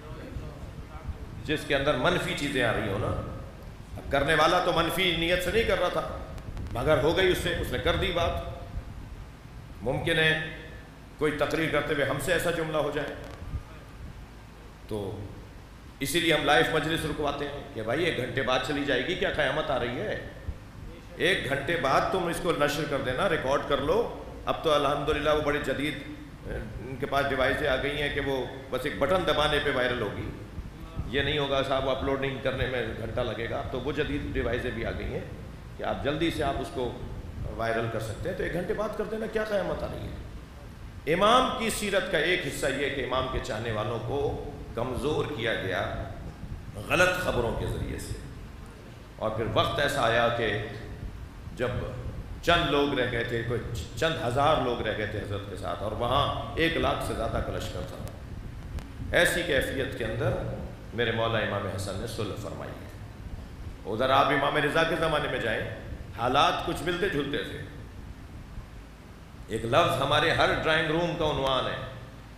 [SPEAKER 4] جس کے اندر منفی چیزیں آ رہی ہو نا، اب کرنے والا تو منفی نیت سے نہیں کر رہا تھا، مگر ہو گئی اس نے کر دی بات۔ ممکن ہے کوئی تقریر کرتے ہوئے ہم سے ایسا جملہ ہو جائے، تو اسی لیے ہم لائیو مجلس رکواتے ہیں کہ بھائی 1 گھنٹے بعد چلی جائے گی، کیا قیامت آ رہی ہے؟ 1 گھنٹے بعد تم اس کو نشر کر دینا، ریکارڈ کر لو۔ اب تو الحمدللہ وہ بڑے جدید ان کے پاس ڈیوائسیں آ گئی ہیں کہ وہ بس ایک بٹن دبانے پہ وائرل ہوگی. یہ نہیں ہوگا صاحب اپلوڈنگ کرنے میں گھنٹہ لگے گا. تو وہ جدید ڈیوائسیں بھی آ گئی ہیں کہ آپ جلدی سے آپ اس کو وائرل کر سکتے ہیں. تو 1 گھنٹے بعد کر دینا, کیا قیامت آ رہی ہے. امام کی سیرت کا ایک حصہ یہ کہ امام کے چاہنے والوں کو کمزور کیا گیا غلط خبروں کے ذریعے سے. اور پھر وقت ایسا آیا کہ جب چند لوگ رہ گئے تھے, کوئی چند ہزار لوگ رہ گئے تھے حضرت کے ساتھ, اور وہاں 1 لاکھ سے زیادہ کا لشکر تھا. ایسی کیفیت کے اندر میرے مولا امام حسن نے صلح فرمائی ہے. ادھر آپ امام رضا کے زمانے میں جائیں, حالات کچھ ملتے جھلتے تھے. ایک لفظ ہمارے ہر ڈرائنگ روم کا عنوان ہے,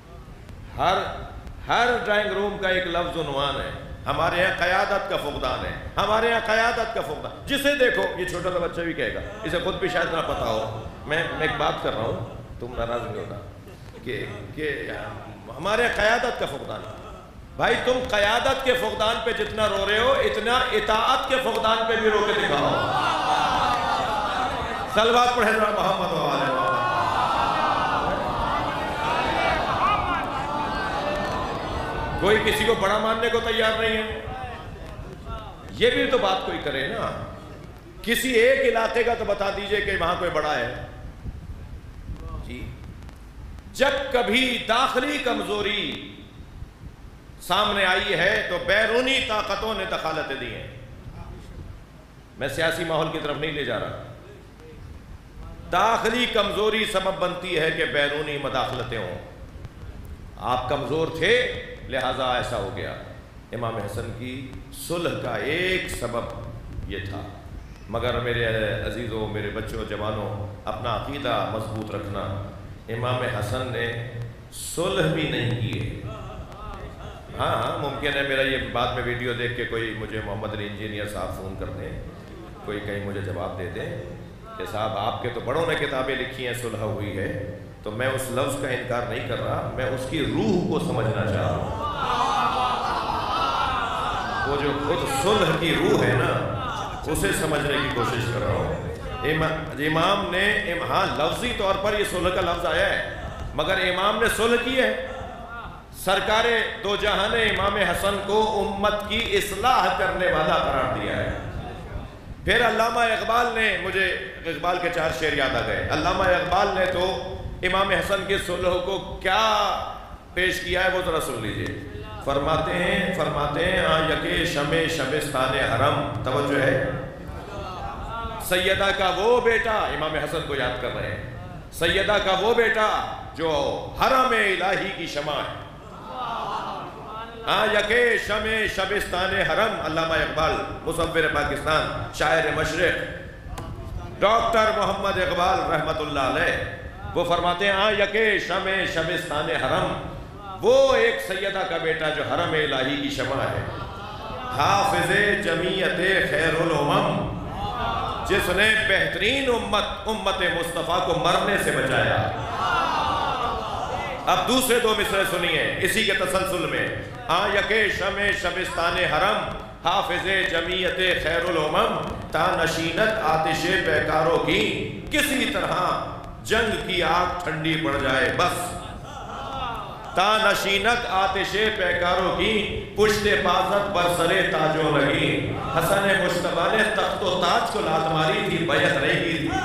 [SPEAKER 4] ہر ڈرائنگ روم کا ایک لفظ عنوان ہے. ہمارے یہاں قیادت کا فقدان ہے, ہمارے یہاں قیادت کا فقدان. جسے دیکھو, یہ چھوٹا سا بچہ بھی کہے گا, اسے خود بھی شاید نہ پتا ہو. میں ایک بات کر رہا ہوں, تم ناراض نہیں ہونا, کہ ہمارے یہاں قیادت کا فقدان ہے. بھائی تم قیادت کے فقدان پہ جتنا رو رہے ہو, اتنا اطاعت کے فقدان پہ بھی رو کے دکھاؤ. صلوات پڑھے ذرا محمد و آل محمد. کوئی کسی کو بڑا ماننے کو تیار نہیں ہے. یہ بھی تو بات کوئی کرے نا. کسی ایک علاقے کا تو بتا دیجئے کہ وہاں کوئی بڑا ہے جی. جب کبھی داخلی کمزوری سامنے آئی ہے تو بیرونی طاقتوں نے دخالتیں دی ہیں. میں سیاسی ماحول کی طرف نہیں لے جا رہا. داخلی کمزوری سبب بنتی ہے کہ بیرونی مداخلتیں ہوں. آپ کمزور تھے لہذا ایسا ہو گیا. امام حسن کی صلح کا ایک سبب یہ تھا. مگر میرے عزیزوں, میرے بچوں, جوانوں, اپنا عقیدہ مضبوط رکھنا. امام حسن نے صلح بھی نہیں کی. ہاں ممکن ہے میرا یہ بعد میں ویڈیو دیکھ کے کوئی مجھے محمد علی انجینئر صاحب فون کر دیں, کوئی کہیں مجھے جواب دے دیں کہ صاحب آپ کے تو بڑوں نے کتابیں لکھی ہیں صلح ہوئی ہے. تو میں اس لفظ کا انکار نہیں کر رہا, میں اس کی روح کو سمجھنا چاہ رہا ہوں. وہ جو خود صلح کی روح ہے نا, اسے سمجھنے کی کوشش کر رہا ہوں. امام نے, ہاں لفظی طور پر یہ صلح کا لفظ آیا ہے, مگر امام نے صلح کی ہے. سرکار دو جہاں نے امام حسن کو امت کی اصلاح کرنے والا قرار دیا ہے. پھر علامہ اقبال نے, مجھے اقبال کے 4 شعر یاد آ گئے. علامہ اقبال نے تو امام حسن کی صلح کو کیا پیش کیا ہے وہ ذرا سن لیجئے. فرماتے ہیں یکے شمع شبستان حرم. توجہ ہے. سیدہ کا وہ بیٹا, امام حسن کو یاد کر رہے ہیں, سیدہ کا وہ بیٹا جو حرم الہی کی شمع ہے. یکے شمع شبستان حرم. علامہ اقبال, مصور پاکستان, شاعر مشرق, ڈاکٹر محمد اقبال رحمت اللہ علیہ, وہ فرماتے ہیں یکے شمع شبستان حرم. وہ ایک سیدہ کا بیٹا جو حرم الہی کی شمع ہے. حافظ جمیعت خیر الامم, جس نے بہترین امت مصطفیٰ کو مرنے سے بچایا. اب دوسرے 2 مصرے سنیے اسی کے تسلسل میں. یکے شمع شبستان حرم, حافظ جمیعت خیر الامم, تا نشینت آتش پیکاروں کی, کسی طرح جنگ کی آگ ٹھنڈی پڑ جائے بس. تا نشینت آتش پیکاروں کی, پشت پازت برسرے تاجوں لگی. حسن مجتبیٰ نے تخت و تاج کو لات ماری تھی, بیعت نہیں کی تھی.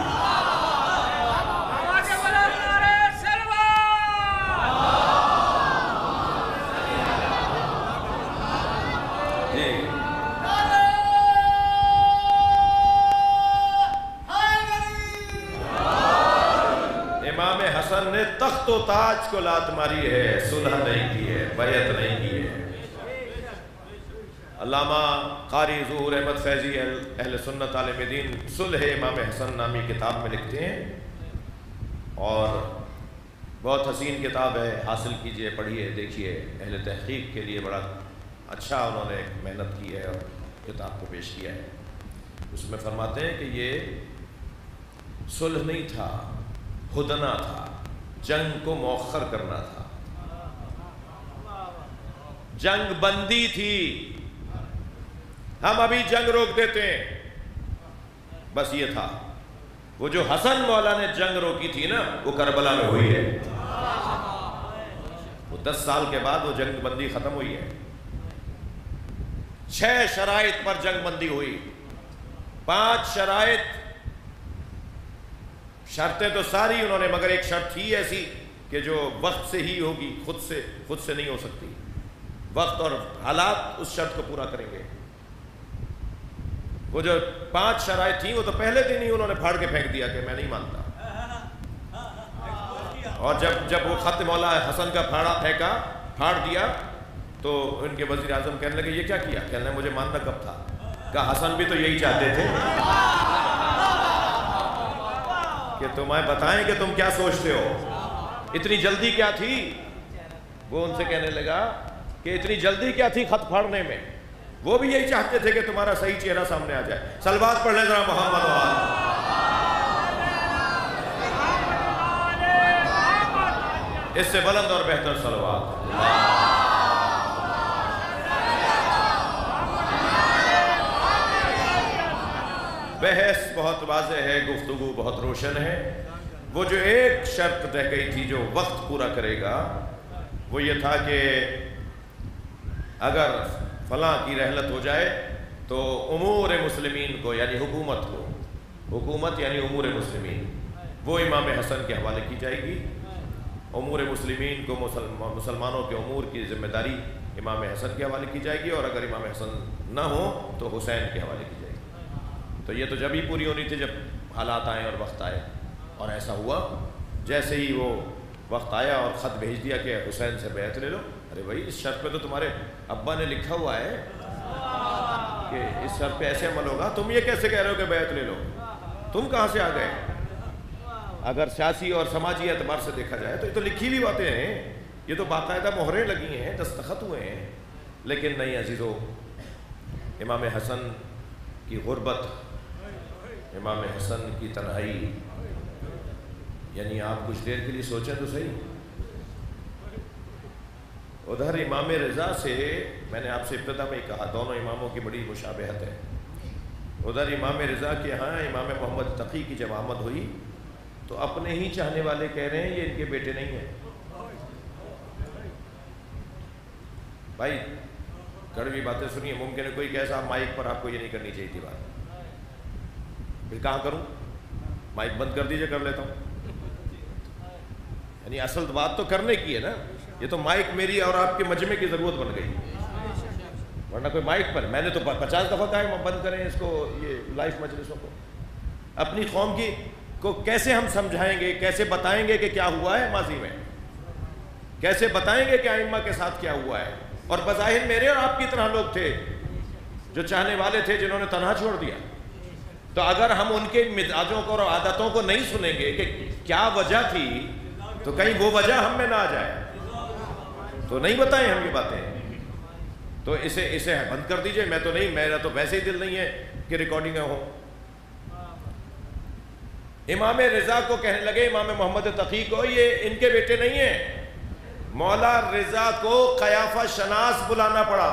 [SPEAKER 4] حسن نے تخت و تاج کو لات ماری ہے, صلح نہیں کی ہے, بیعت نہیں کی ہے. علامہ قاری ظہور احمد فیضی اہل سنت عالم دین صلح امام حسن نامی کتاب میں لکھتے ہیں, اور بہت حسین کتاب ہے, حاصل کیجئے, پڑھیے, دیکھیے. اہل تحقیق کے لیے بڑا اچھا انہوں نے محنت کی ہے اور کتاب کو پیش کیا ہے. اس میں فرماتے ہیں کہ یہ صلح نہیں تھا, ہدنہ تھا, جنگ کو مؤخر کرنا تھا, جنگ بندی تھی. ہم ابھی جنگ روک دیتے ہیں, بس یہ تھا. وہ جو حسن مولا نے جنگ روکی تھی نا, وہ کربلا میں ہوئی ہے. 10 سال کے بعد وہ جنگ بندی ختم ہوئی ہے. 6 شرائط پر جنگ بندی ہوئی. 5 شرائط، شرطیں تو ساری انہوں نے، مگر ایک شرط تھی ایسی کہ جو وقت سے ہی ہوگی، خود سے نہیں ہو سکتی. وقت اور حالات اس شرط کو پورا کریں گے. وہ جو 5 شرائط تھیں وہ تو پہلے دن ہی انہوں نے پھاڑ کے پھینک دیا کہ میں نہیں مانتا. اور جب وہ خط مولا حسن کا پھاڑ دیا تو ان کے وزیر اعظم کہنے لگے یہ کیا کیا؟ کہنے لگے مجھے ماننا کب تھا. کہا حسن بھی تو یہی چاہتے تھے کہ تمہیں بتائیں کہ تم کیا سوچتے ہو، اتنی جلدی کیا تھی. وہ ان سے کہنے لگا کہ اتنی جلدی کیا تھی خط پھاڑنے میں، وہ بھی یہی چاہتے تھے کہ تمہارا صحیح چہرہ سامنے آ جائے. صلوات پڑھ لیں ذرا محمد وآلہ. اس سے بلند اور بہتر صلوات. بحث بہت واضح ہے، گفتگو بہت روشن ہے. وہ جو ایک شرط رہ گئی تھی جو وقت پورا کرے گا، وہ یہ تھا کہ اگر فلاں کی رحلت ہو جائے تو امور مسلمین کو، یعنی حکومت یعنی امور مسلمین، وہ امام حسن کے حوالے کی جائے گی. امور مسلمین کو، مسلمانوں کے امور کی ذمہ داری امام حسن کے حوالے کی جائے گی، اور اگر امام حسن نہ ہو تو حسین کے حوالے کی جائے گی. تو یہ تو جب ہی پوری ہونی تھی جب حالات آئے اور وقت آئے، اور ایسا ہوا. جیسے ہی وہ وقت آیا اور خط بھیج دیا کہ حسین سے بیعت لے لو. ارے بھائی اس شرط پہ تو تمہارے ابا نے لکھا ہوا ہے کہ اس شرط پہ ایسے عمل ہوگا، تم یہ کیسے کہہ رہے ہو کہ بیعت لے لو؟ تم کہاں سے آ گئے؟ اگر سیاسی اور سماجی اعتبار سے دیکھا جائے تو یہ تو لکھی ہوئی باتیں ہیں، یہ تو باقاعدہ مہریں لگی ہیں، دستخط ہوئے ہیں. لیکن نہیں عزیزو، امام حسن کی غربت، امام حسن کی تنہائی، یعنی آپ کچھ دیر کے لیے سوچیں تو صحیح. ادھر امام رضا سے، میں نے آپ سے ابتدا میں ہی کہا، دونوں اماموں کی بڑی مشابہت ہے. ادھر امام رضا کے ہاں امام محمد تقی کی جب آمد ہوئی تو اپنے ہی چاہنے والے کہہ رہے ہیں یہ ان کے بیٹے نہیں ہیں. بھائی کڑوی باتیں سنیے. ممکن ہے کوئی کہ صاحب مائک پر آپ کو یہ نہیں کرنی چاہیے تھی بات. پھر کہاں کروں؟ مائک بند کر دیجئے، کر لیتا ہوں. یعنی اصل بات تو کرنے کی ہے نا. یہ تو مائک میری اور آپ کے مجمع کی ضرورت بن گئی، ورنہ کوئی مائک پر، میں نے تو 50 دفعہ کہا ہے بند کریں اس کو، یہ لائف مجلسوں کو. اپنی قوم کی کو کیسے ہم سمجھائیں گے، کیسے بتائیں گے کہ کیا ہوا ہے ماضی میں، کیسے بتائیں گے کہ ائمہ کے ساتھ کیا ہوا ہے. اور بظاہر میرے اور آپ کی طرح لوگ تھے جو چاہنے والے تھے، جنہوں نے تنہا چھوڑ دیا. تو اگر ہم ان کے مزاجوں کو اور عادتوں کو نہیں سنیں گے کہ کیا وجہ تھی، تو کہیں وہ وجہ ہم میں نہ آ جائے. تو نہیں بتائیں ہم یہ باتیں، تو اسے بند کر دیجئے. میں تو نہیں، میرا تو ویسے ہی دل نہیں ہے کہ ریکارڈنگیں ہوں. امام رضا کو کہنے لگے، امام محمد تقی کو، یہ ان کے بیٹے نہیں ہیں. مولا رضا کو قیافہ شناس بلانا پڑا.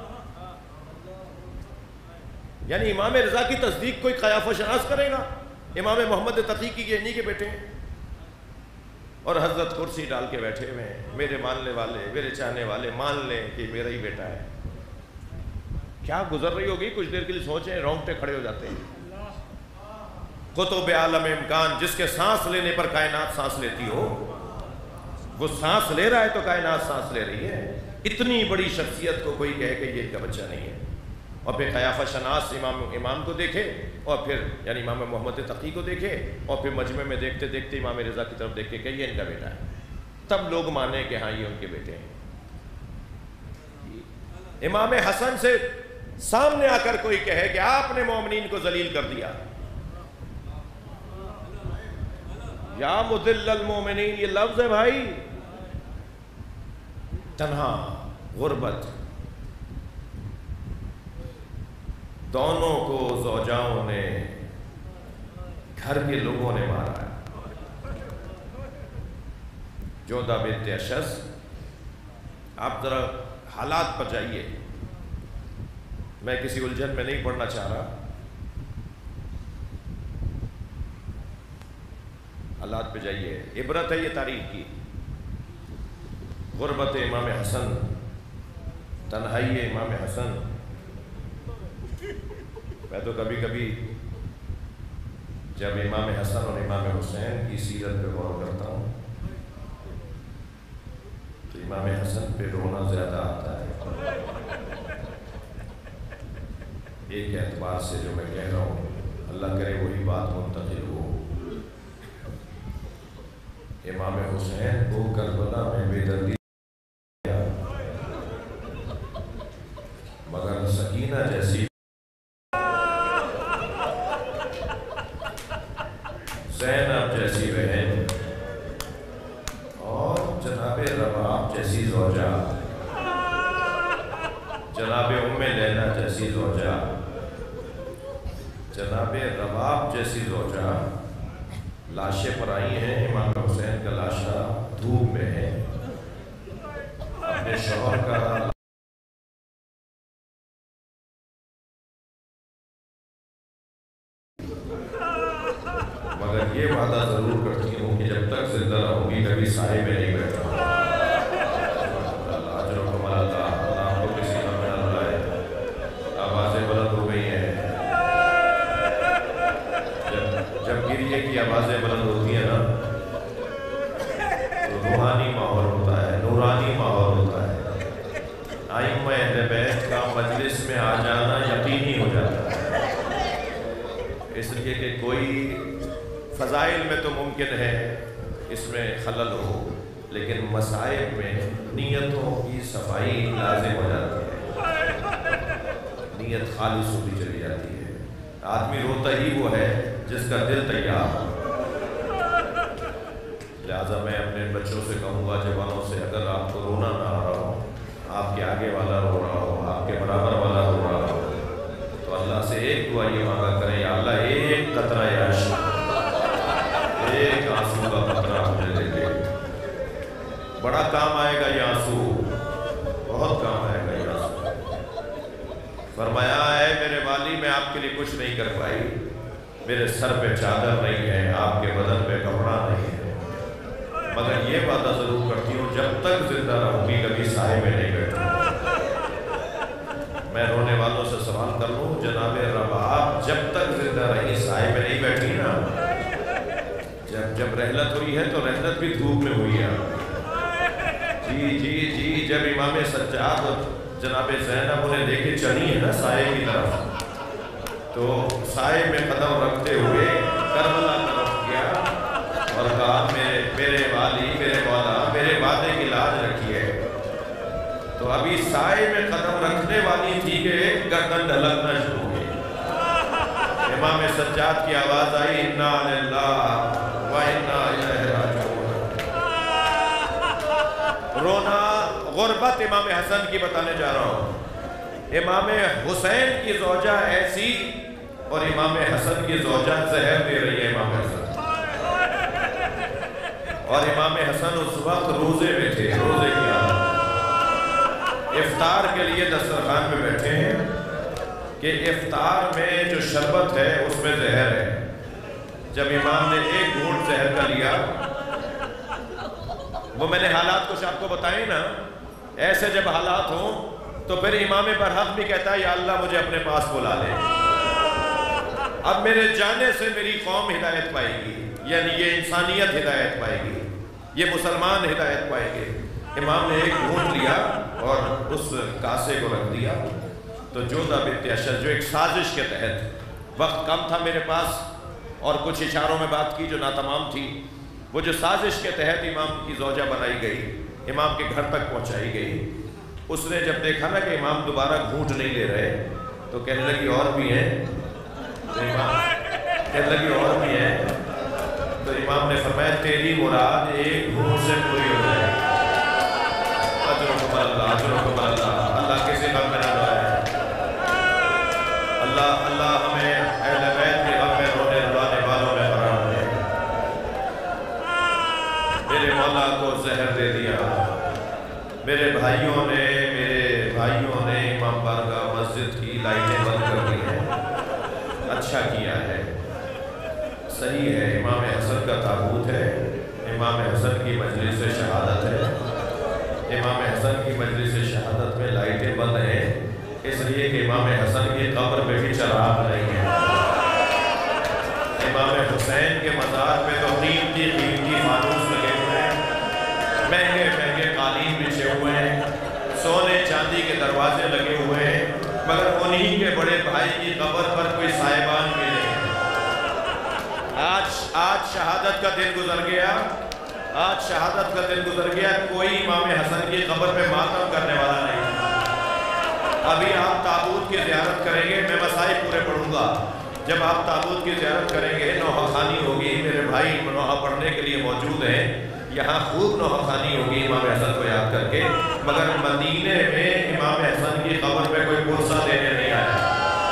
[SPEAKER 4] یعنی امام رضا کی تصدیق کوئی قیافہ شناس کرے گا؟ امام محمد تقی کی انہی کے بیٹے ہیں. اور حضرت کرسی ڈال کے بیٹھے ہوئے ہیں. میرے ماننے والے، میرے چاہنے والے مان لیں کہ میرا ہی بیٹا ہے. کیا گزر رہی ہوگی؟ کچھ دیر کے لیے سوچیں، رونگٹے کھڑے ہو جاتے ہیں. قطب عالم امکان، جس کے سانس لینے پر کائنات سانس لیتی ہو، وہ سانس لے رہا ہے تو کائنات سانس لے رہی ہے. اتنی بڑی شخصیت کو کوئی کہے کہ یہ ان کا بچہ نہیں ہے. اور پھر قیافہ شناس امام کو دیکھے، اور پھر یعنی امام محمد تقی کو دیکھے، اور پھر مجمع میں دیکھتے دیکھتے امام رضا کی طرف دیکھ کے کہ یہ ان کا بیٹا ہے. تب لوگ مانے کہ ہاں یہ ان کے بیٹے ہیں. امام حسن سے سامنے آ کر کوئی کہے کہ آپ نے مومنین کو ذلیل کر دیا، یا مذل المومنین، یہ لفظ ہے بھائی. تنہا، غربت، دونوں کو زوجاؤں نے، گھر کے لوگوں نے مارا ہے. جودہ بنت اشس، آپ ذرا حالات پر جائیے. میں کسی الجھن میں نہیں پڑھنا چاہ رہا، حالات پہ جائیے. عبرت ہے یہ تاریخ کی. غربت امام حسن، تنہائی امام حسن. میں تو کبھی کبھی جب امام حسن اور امام حسین کی سیرت پہ غور کرتا ہوں تو امام حسن پہ رونا زیادہ آتا ہے. ایک اعتبار سے جو میں کہہ رہا ہوں، اللہ کرے وہی بات منتقل ہو. امام حسین کو کربلا میں بے دردی مگر سکینہ جیسی، زینب جیسی بہن اور جناب رباب جیسی زوجہ، جناب ام لیلہ جیسی زوجہ، جناب رباب جیسی زوجہ لاشیں پر آئی ہیں. امام حسین کا لاشا دھوپ میں ہے، اپنے شوہر کا مگر یہ وعدہ ضرور کرتی ہوں کہ جب تک زندہ رہوں گی کبھی سائے میں نہیں بیٹھوں. اجرکم اللہ. آپ کو کسی کا میں اللہ ہے. آوازیں بلند ہو گئی ہیں. جب گریے کی آوازیں بلند ہوتی ہیں نا تو روحانی ماحول ہوتا ہے، نورانی ماحول ہوتا ہے. ائمہ اہل بیت کا مجلس میں آ جانا یقینی ہو جاتا ہے، اس لیے کہ کوئی فضائل میں تو ممکن ہے اس میں خلل ہو، لیکن مسائل میں نیتوں کی صفائی لازم ہو جاتی ہے، نیت خالص ہوتی چلی جاتی ہے. آدمی روتا ہی وہ ہے جس کا دل تیار ہو. لہٰذا میں اپنے بچوں سے کہوں گا، جوانوں سے، اگر آپ کو رونا نہ آ رہا ہو، آپ کے آگے والا رو رہا ہو، آپ کے برابر والا رو رہا ہو، تو اللہ سے ایک دعا یہ مانگا کریں، یا اللہ ایک قطرہ عاشق، ایک آنسو کا قطرہ مجھے دے دے. بڑا کام آئے گا یہ آنسو، بہت کام آئے گا یہ آنسو. فرمایا اے میرے والی، میں آپ کے لیے کچھ نہیں کر پائی، میرے سر پہ چادر نہیں ہے، آپ کے بدن پہ کپڑا نہیں ہے، مگر یہ وعدہ ضرور کرتی ہوں جب تک زندہ رہوں گی کبھی سائے میں نہیں بیٹھوں. میں رونے والوں سے سوال کر لوں، جناب رباب جب تک زندہ رہی سائے میں نہیں بیٹھی نا. جب رحلت ہوئی ہے تو رحلت بھی دھوپ میں ہوئی ہے. جی جب امام سجاد اور جناب زینب انہیں دیکھے چڑھی ہے نا سائے کی طرف، تو سائے میں قدم رکھتے ہوئے کربلا طرف گیا اور کہا میرے والی، میرے مولا، میرے وعدے کی لاج رکھیے. تو ابھی سائے میں قدم رکھنے والی تھی کہ گردن ڈھلکنا شروع ہو گئی. امام سجاد کی آواز آئی، انا للہ و انا الیہ راجعون. رونا غربت امام حسن کی بتانے جا رہا ہوں. امام حسین کی زوجہ ایسی اور امام حسن کی زوجہ زہر دے رہی ہے امام حسن. اور امام حسن اس وقت روزے میں تھے، روزے کی حالت، افطار کے لیے دسترخوان میں بیٹھے ہیں کہ افطار میں جو شربت ہے اس میں زہر ہے. جب امام نے ایک گھونٹ زہر کا لیا، وہ میں نے حالات کچھ آپ کو بتائیں نا، ایسے جب حالات ہوں تو پھر امام برحق بھی کہتا ہے یا اللہ مجھے اپنے پاس بلا لے، اب میرے جانے سے میری قوم ہدایت پائے گی، یعنی یہ انسانیت ہدایت پائے گی، یہ مسلمان ہدایت پائے گے. امام نے ایک گھونٹ لیا اور اس کاسے کو رکھ دیا. تو جودہ بنت اشج، جو ایک سازش کے تحت، وقت کم تھا میرے پاس اور کچھ اشاروں میں بات کی جو ناتمام تھی، وہ جو سازش کے تحت امام کی زوجہ بنائی گئی، امام کے گھر تک پہنچائی گئی. اس نے جب دیکھا نا کہ امام دوبارہ گھونٹ نہیں لے رہے تو کہنے لگی اور بھی ہیں، تو امام کہنے لگی اور بھی ہیں، تو امام نے فرمایا تیری مراد ایک گھونٹ سے پوری ہو جائے. اجرکم اللہ، اجرکم اللہ. اللہ کسی غم میں نہ روائے. اللہ ہمیں اہل بیت کے غم میں رونے رلانے والوں میں قرار دے. میرے مولا کو زہر دے دیا. میرے بھائیوں نے امام بارگاہ مسجد کی لائٹیں بند کر دی ہیں. اچھا کیا ہے، صحیح ہے. امام حسن کا تابوت ہے، امام حسن کی مجلس شہادت ہے. امام حسن کی مجلس شہادت میں لائٹیں بند ہیں، اس لیے کہ امام حسن کی قبر پہ بھی چراغ نہیں ہے۔ امام حسین کے مزار پہ تو قیمتی فانوس لگے ہوئے ہیں، مہنگے مہنگے قالین بچھے ہوئے ہیں، سونے چاندی کے دروازے لگے ہوئے ہیں، مگر انہی کے بڑے بھائی کی قبر پر کوئی سائبان بھی نہیں ہے۔ آج شہادت کا دن گزر گیا، آج شہادت کا دن گزر گیا، کوئی امام حسن کی قبر پہ ماتم کرنے والا نہیں۔ ابھی آپ تابوت کی زیارت کریں گے، میں مسائل پورے پڑھوں گا۔ جب آپ تابوت کی زیارت کریں گے، نوحہ خوانی ہوگی، میرے بھائی نوحہ پڑھنے کے لیے موجود ہیں، یہاں خوب نوحہ خوانی ہوگی امام حسن کو یاد کر کے، مگر مدینے میں امام حسن کی قبر پہ کوئی پرسہ دینے نہیں آیا۔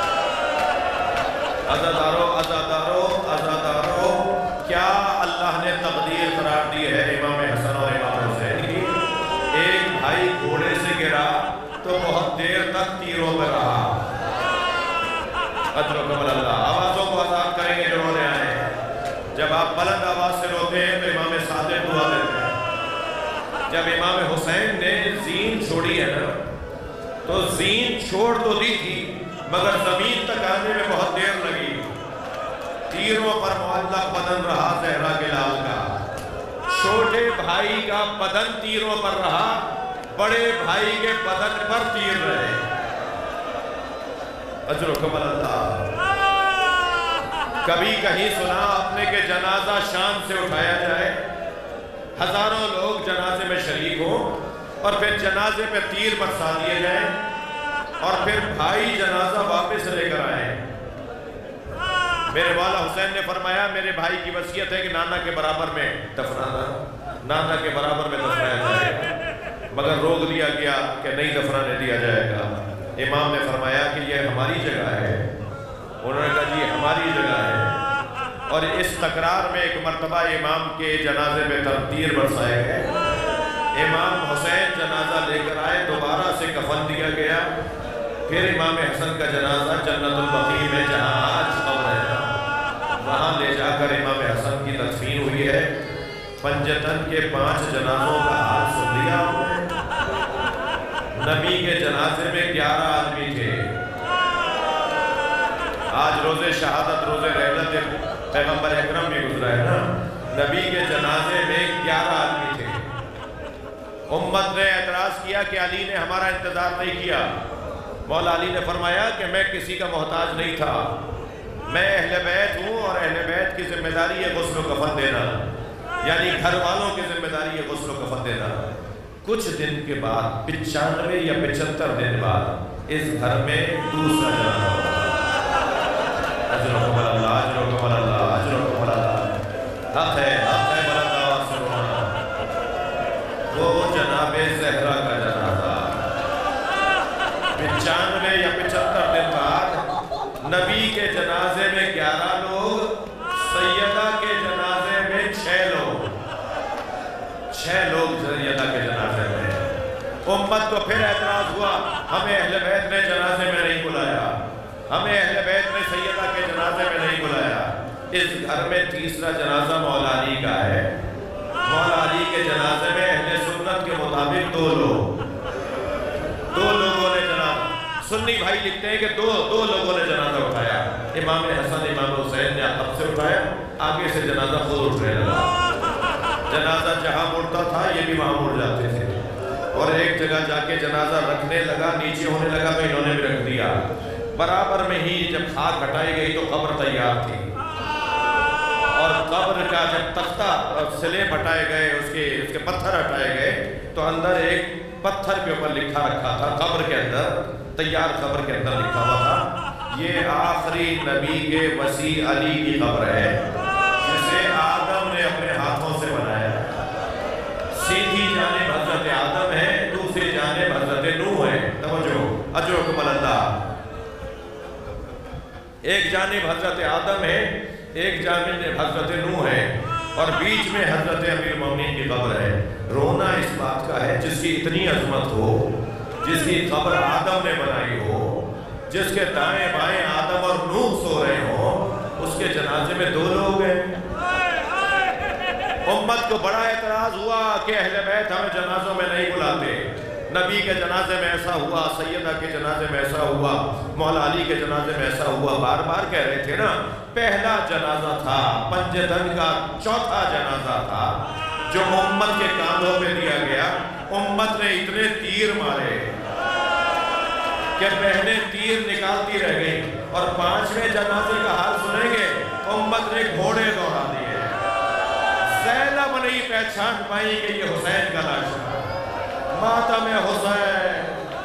[SPEAKER 4] عزادارو، کیا اللہ نے تقدیر قرار دی ہے امام حسن اور امام حسین کی؟ ایک بھائی گھوڑے سے گرا تو بہت دیر تک تیروں پہ رہا۔ اجرکم اللہ، آوازوں کو آزاد کریں گے جو رونے آئے ہیں۔ جب آپ بلند آواز سے روتے ہیں تو امام صادق دعا دیتے ہیں۔ جب امام حسین نے زین چھوڑی ہے نا، تو زین چھوڑ تو دی تھی مگر زمین تک آنے میں بہت دیر لگی۔ تیروں پر معلق بدن رہا زہرا کے لال کا، چھوٹے بھائی کا بدن تیروں پر رہا، بڑے بھائی کے بدن پر تیر رہے۔ اجرکم اللہ۔ کبھی کہیں سنا آپ نے کہ جنازہ شام سے اٹھایا جائے، ہزاروں لوگ جنازے میں شریک ہوں اور پھر جنازے پہ تیر برسا دیے جائیں اور پھر بھائی جنازہ واپس لے کر آئیں؟ میرے والا حسین نے فرمایا میرے بھائی کی وصیت ہے کہ نانا کے برابر میں دفنانا، نانا کے برابر میں دفنایا جائے، مگر روک دیا گیا کہ نہیں دفنانے دیا جائے گا۔ امام نے فرمایا کہ یہ ہماری جگہ ہے، انہوں نے کہا جی ہماری جگہ ہے، اور اس تکرار میں ایک مرتبہ امام کے جنازے میں تیر برسائے گئے۔ امام حسین جنازہ لے کر آئے، دوبارہ سے کفن دیا گیا، پھر امام حسن کا جنازہ جنت البقیع میں جہاں آج قبر ہے وہاں لے جا کر امام حسن کی تدفین ہوئی ہے۔ پنجتن کے 5 جنازوں کا حال سن لیا ہوں نے؟ نبی کے جنازے میں 11 آدمی تھے۔ آج روز شہادت، روز رحلت پیغمبر اکرم بھی گزرا ہے نا، نبی کے جنازے میں 11 آدمی تھے۔ امت نے اعتراض کیا کہ علی نے ہمارا انتظار نہیں کیا۔ مولا علی نے فرمایا کہ میں کسی کا محتاج نہیں تھا، میں اہل بیت ہوں اور اہل بیت کی ذمہ داری ہے غسل و کفن دینا، یعنی گھر والوں کی ذمہ داری ہے غسل و کفن دینا۔ کچھ دن کے بعد 95 یا 75 دن بعد اس گھر میں دوسرا جنازہ ہوگا۔ اجرکم اللہ، اجرکم اللہ، اجرکم اللہ۔ حق ہے بلند آواز سے رونا، وہ جناب زہرا کا جنازہ 95 یا 75 دن بعد نبی کے جنازے میں 11 لوگ، سیدہ کے جنازے میں 6 لوگ، 6 لوگ سیدہ کے جنازے میں۔ امت کو پھر اعتراض ہوا، ہمیں اہل بیت نے جنازے میں نہیں بلایا، ہمیں اہل بیت نے سیدہ کے جنازے میں نہیں بلایا۔ اس گھر میں تیسرا جنازہ مولا علی کا ہے۔ مولا علی کے جنازے میں اہل سنت کے مطابق 2 لوگ، 2 لوگوں نے جنازہ، سنی بھائی لکھتے ہیں کہ دو لوگوں نے جنازہ اٹھایا، امام حسن امام حسین نے اب سے اٹھایا، آگے سے جنازہ خود اٹھ رہے لگا۔ جنازہ جہاں مڑتا تھا یہ بھی وہاں مڑ جاتے تھے، اور ایک جگہ جا کے جنازہ رکھنے لگا، نیچے ہونے لگا تو انہوں نے بھی رکھ دیا۔ برابر میں ہی جب خاک ہٹائی گئی تو قبر تیار تھی، اور قبر کا جب تختہ سلیب ہٹائے گئے، اس کے پتھر ہٹائے گئے تو اندر ایک پتھر کے اوپر لکھا رکھا تھا، قبر کے اندر، تیار قبر کے اندر لکھا ہوا تھا، یہ آخری نبی کے وسیع علی کی قبر ہے جسے آدم نے اپنے ہاتھوں سے بنایا۔ سیدھی جانب حضرت آدم ہے، دوسری جانب حضرت نوح ہے۔ توجہ، اجرکم اللہ۔ ایک جانب حضرت آدم ہے، ایک جانب حضرت نوح ہے، اور بیچ میں حضرت امیر المومنین کی قبر ہے۔ رونا اس بات کا ہے جس کی اتنی عظمت ہو، جس کی قبر آدم نے بنائی ہو، جس کے دائیں بائیں آدم اور نوح سو رہے ہوں، اس کے جنازے میں 2 لوگ ہیں۔ امت کو بڑا اعتراض ہوا کہ اہل بیت ہمیں جنازوں میں نہیں بلاتے. نبی کے جنازے میں ایسا ہوا، سیدہ کے جنازے میں ایسا ہوا، مولا علی کے جنازے میں ایسا ہوا. بار بار کہہ رہے تھے نا، پہلا جنازہ تھا پنجتن کا، چوتھا جنازہ تھا جو امت کے کاندھوں پہ دیا گیا. امت نے اتنے تیر مارے کہ پہلے تیر نکالتی رہ گئی، اور پانچویں جنازے کا حال سنیں گے. امت نے گھوڑے دوڑا دیے. زینب نہیں پہچان پائی کہ یہ حسین کا لاش ہے. ماتم حسین.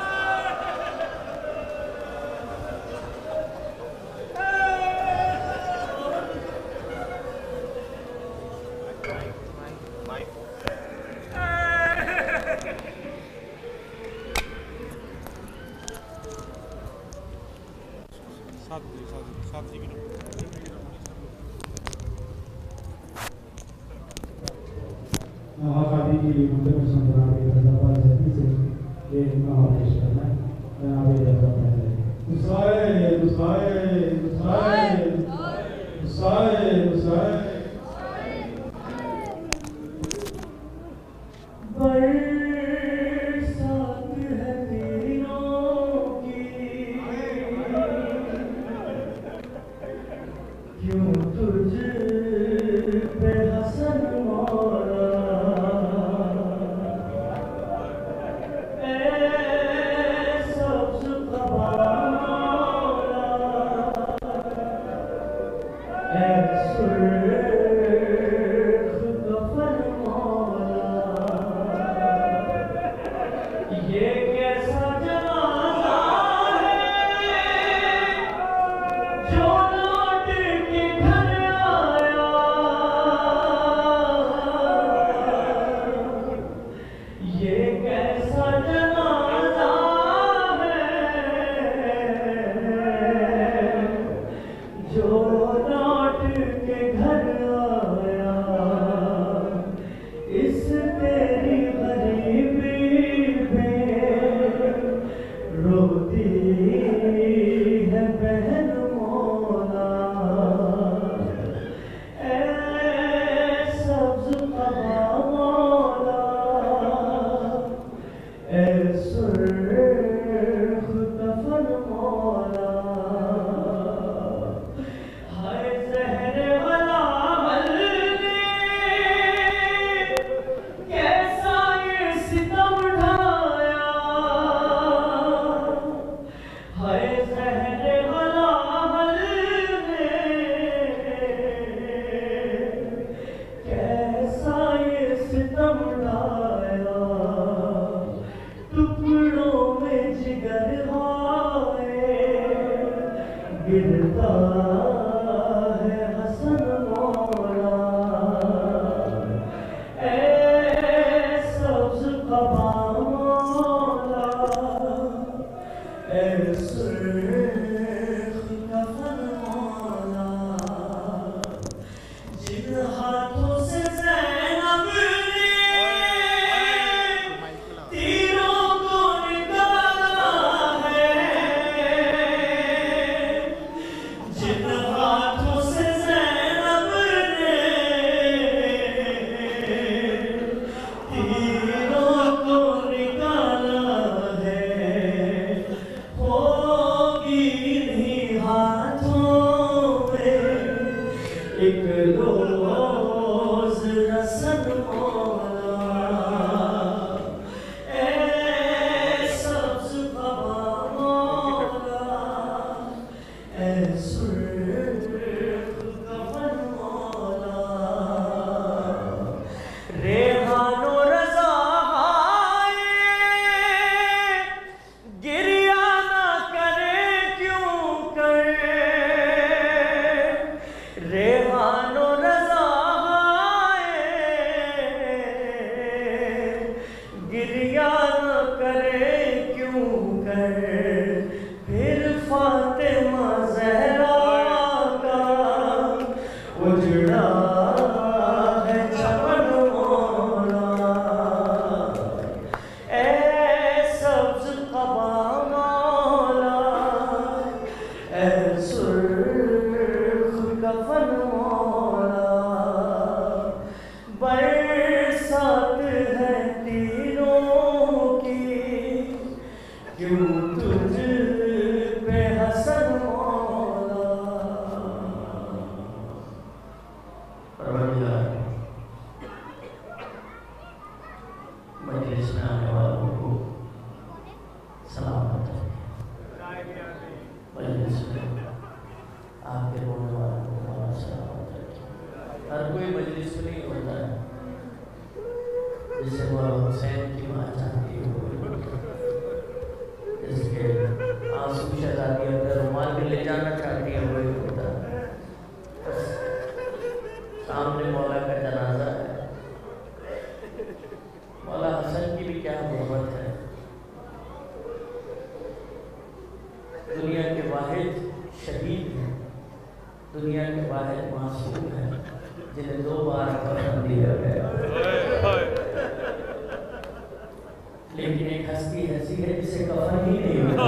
[SPEAKER 5] آقابی کی منتظر سنبھرانی رضا زیادی سے یہ کہاں پیش کرنا ہے. میں آبی رضا پہلے حسین حسین حسین حسین حسین برسات ہے تیروں کی کیوں تجھ پہ حسن مولا ایک دو
[SPEAKER 6] में आने वालों को सलामत रखे, मजलिस में आपके रोने वालों को मौला सलामत रखे। हर कोई मजलिस में नहीं होता है, जिसे मौला हुसैन की माँ चाहती हो, जिसके आंसू शहजादी अपने रुमाल में ले जाना चाहती है, वही होता है। सामने मौला का जनाजा है। मौला हसन की भी क्या मोहब्बत है। दुनिया के वाहिद शहीद हैं, दुनिया के वाहिद मासूम हैं, जिन्हें 2 बार कफन दिया गया। लेकिन एक हस्ती ऐसी है जिसे कफन ही नहीं मिला।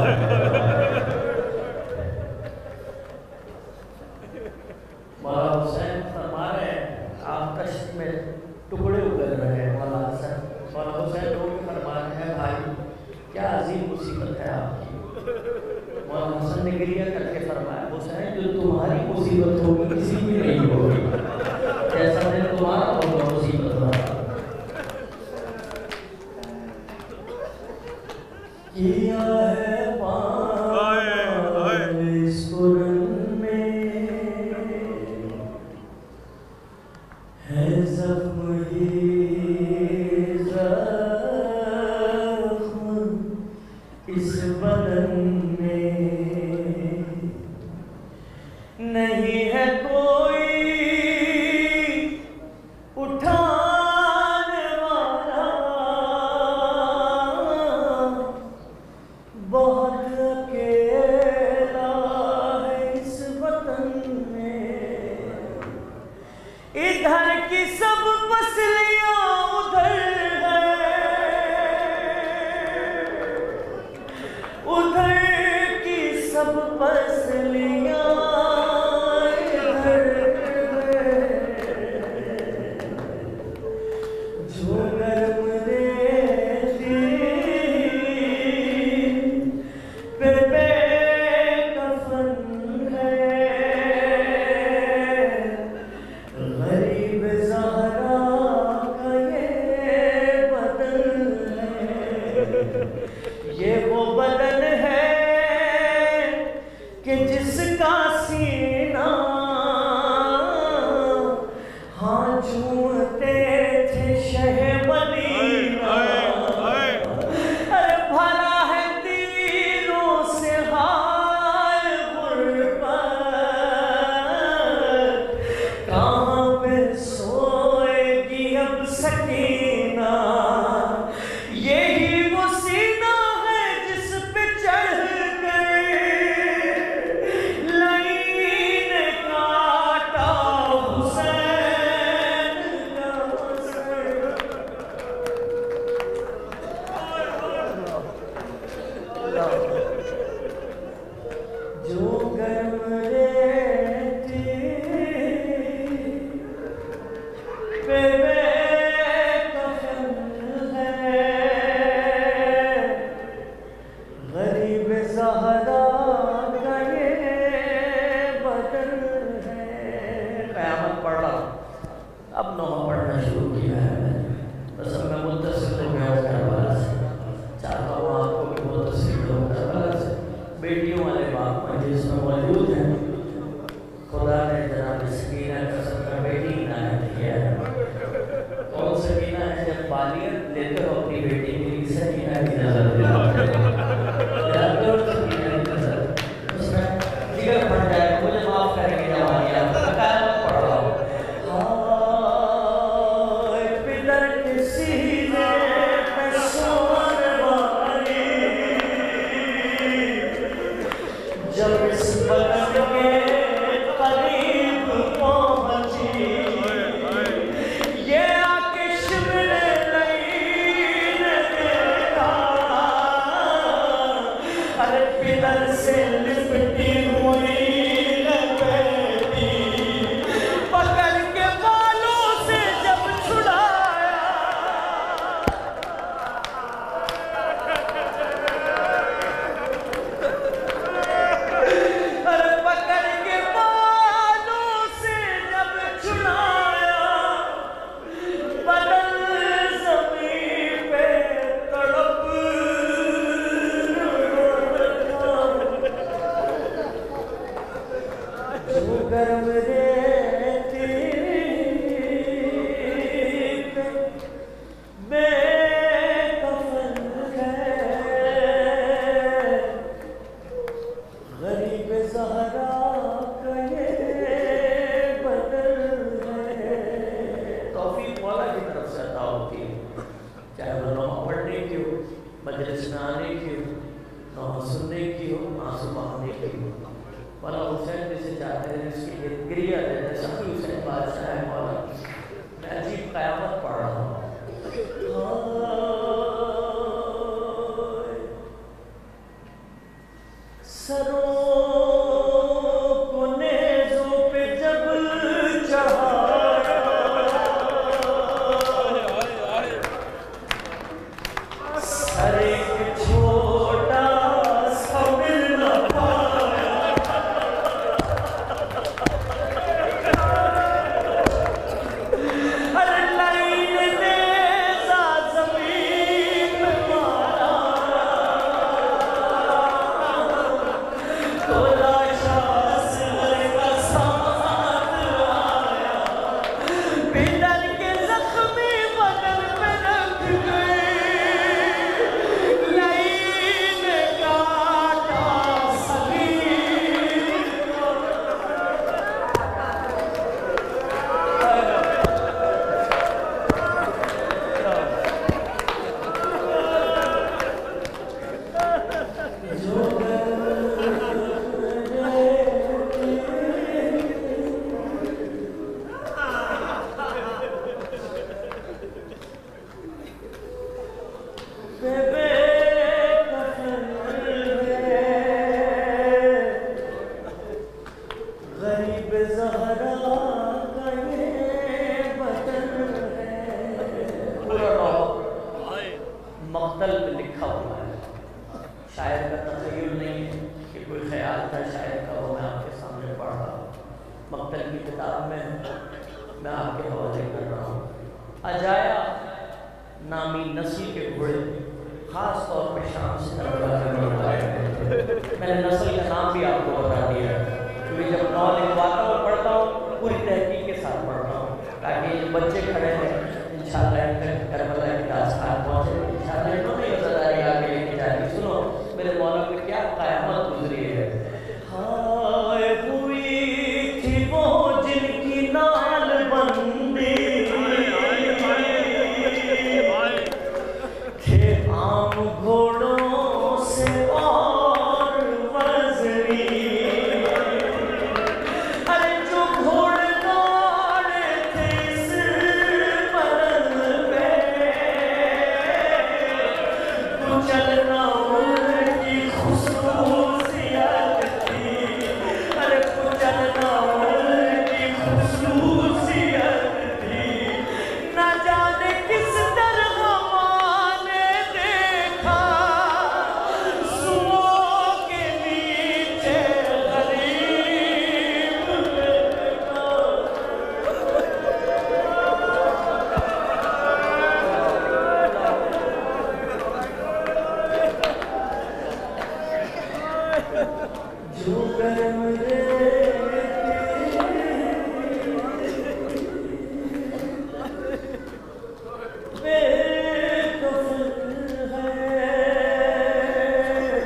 [SPEAKER 6] मौला हुसैन फरमा रहे हैं, आप कश्त में टुकड़े उगल रहे हैं। मौला हुसैन लोग फरमा रहे हैं, भाई क्या अजीम मुसीबत है आपकी। मौला हसन ने गिरिया करके फरमाया, हुसैन जो तुम्हारी मुसीबत होगी किसी की नहीं होगी, जैसा दिन तुम्हारा होगा मुसीबत होगा। किया है पार इस कुरन में है ज़ख्म ही ज़ख्म इस बदन में, नहीं है कोई उठाने वाला, बहुत अकेला है इस वतन में। इधर की सब पसलियां उधर है, उधर की सब पसलियां इधर है। जो गर्म रेती पे बेकफन है, गरीब ज़हरा का ये बदन है। ये वो बदन है कि जिसका सीना हाँ झूमते थे शह मदीना। अरे भला है तीरों से हाय गुर्बत, कहाँ पे सोएगी अब सकीना। यही वो सीना है जिस पे चढ़ गए लाइन काटा हुसैन का सर। जो गर्म रेती पे बेकफन है, गरीब ज़हरा का ये बदन है। क़यामत पढ़ रहा, अब नौमा पढ़ना शुरू किया है मैंने। बस अब मैं मुत्तसिल हो गया हूँ करबला से, चाहता हूँ आपको भी मुत्तसिल हो करबला से। बेटियों वाले बाप मजलिस में मौजूद हैं। खुदा ने जनाब सकीना का सदका बेटी इनायत किया है। कौन सकीना है? जब बालियत लेते हो अपनी बेटी के लिए सकीना की नजर दिलाते हो, सकीना की नजर उसमें जिगर फट जाए, मुझे माफ करेंगे जवानियाँ, क़यामत पढ़ रहा हूँ। हाय पिलर के सीने पे सोने वाली, जब इस बदन के करीब पहुंची, مجلس میں آنے کی ہو، نہ سننے کی ہو، آنسو بہانے کی ہو. مولا حسین جسے چاہتے ہیں اس کی گریہ دیتے سخی حسین بادشاہ ہے. مولا میں عجیب قیامت پڑھ رہا ہوں. سروں کو نیزوں پہ جب چڑھایا، سر ایک چھوٹا سا مل نہ پایا. ارے لائن نیزہ زمین میں مارا، تو لاشا سر کا ساتھ آیا. بلن کے زخمی بدن پہ رکھ گئی، لائن کاٹا سلیم. غریب زہرا کا یہ بدن ہے. پورا مقتل میں لکھا ہوا ہے. شاعر کا تخیل نہیں ہے کہ کوئی خیال تھا شاعر کا، وہ میں آپ کے سامنے پڑھ رہا ہوں. مقتل کی کتاب میں میں آپ کے حوالے کر رہا ہوں. اجایا نامی نسل کے گھوڑے خاص طور پہ شام سے میں نے نسل کا نام بھی آپ کو بتا دیا ہے، کیونکہ جب نو لکھواتا ہوں پڑھتا ہوں پوری تحقیق کے ساتھ پڑھتا ہوں تاکہ یہ بچے کھڑے ہیں انشاءاللہ کربلا کی داستان پہنچے. انشاءاللہ انہوں نے عزاداری آگے لے کے جاتی. سنو میرے مولا پہ کیا قیامت گزری ہے. ہائے ہوئی تھی وہ جن کی نال بندی، تھے عام گھوڑوں سے اور وزنی. ارے جو گھوڑے دوڑے تھے اس بدن پہ، کچلنا ان کی خصوصیت تھی. ارے کچلنا ان کی خصوصیت تھی. نہ جانے کس طرح ماں نے دیکھا سوؤں کے نیچے غریب لڑکا. جو گرم بے کفن ہے،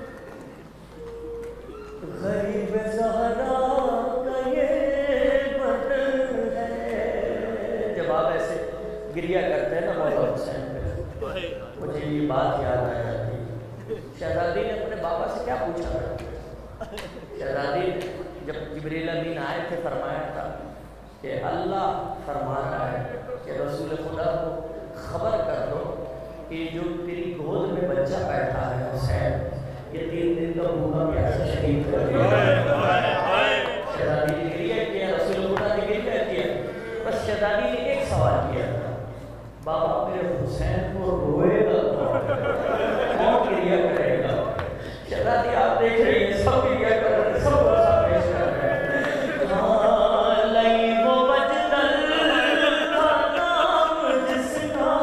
[SPEAKER 6] غریب زہرا کا یہ بدن ہے. جب آپ ایسے گریہ کرتے ہیں نا مولا حسین پہ، مجھے یہ بات یاد آ جاتی ہے. شہزادی نے اپنے بابا سے کیا پوچھا تھا؟ شہزادی جب جبریل امین آئے تھے فرمایا تھا کہ اللہ فرما رہا ہے کہ رسول خدا کو خبر کر دو کہ جو تیری گود میں بچہ بیٹھا ہے حسین، یہ 3 دن کا بھوکا پیاسا شہید کر دیا. شہزادی نے گریہ کیا، رسول خدا نے گریہ کیا. بس شہزادی نے ایک سوال کیا تھا، بابا میرے حسین کو روئے گا کون گریہ کرے گا؟ شہزادی آپ دیکھ رہی ہیں سب گریہ کر رہے ہیں، سب روزہ پیش کر رہے ہیں. ہاں لئی وہ بجدل کا نام جس کا،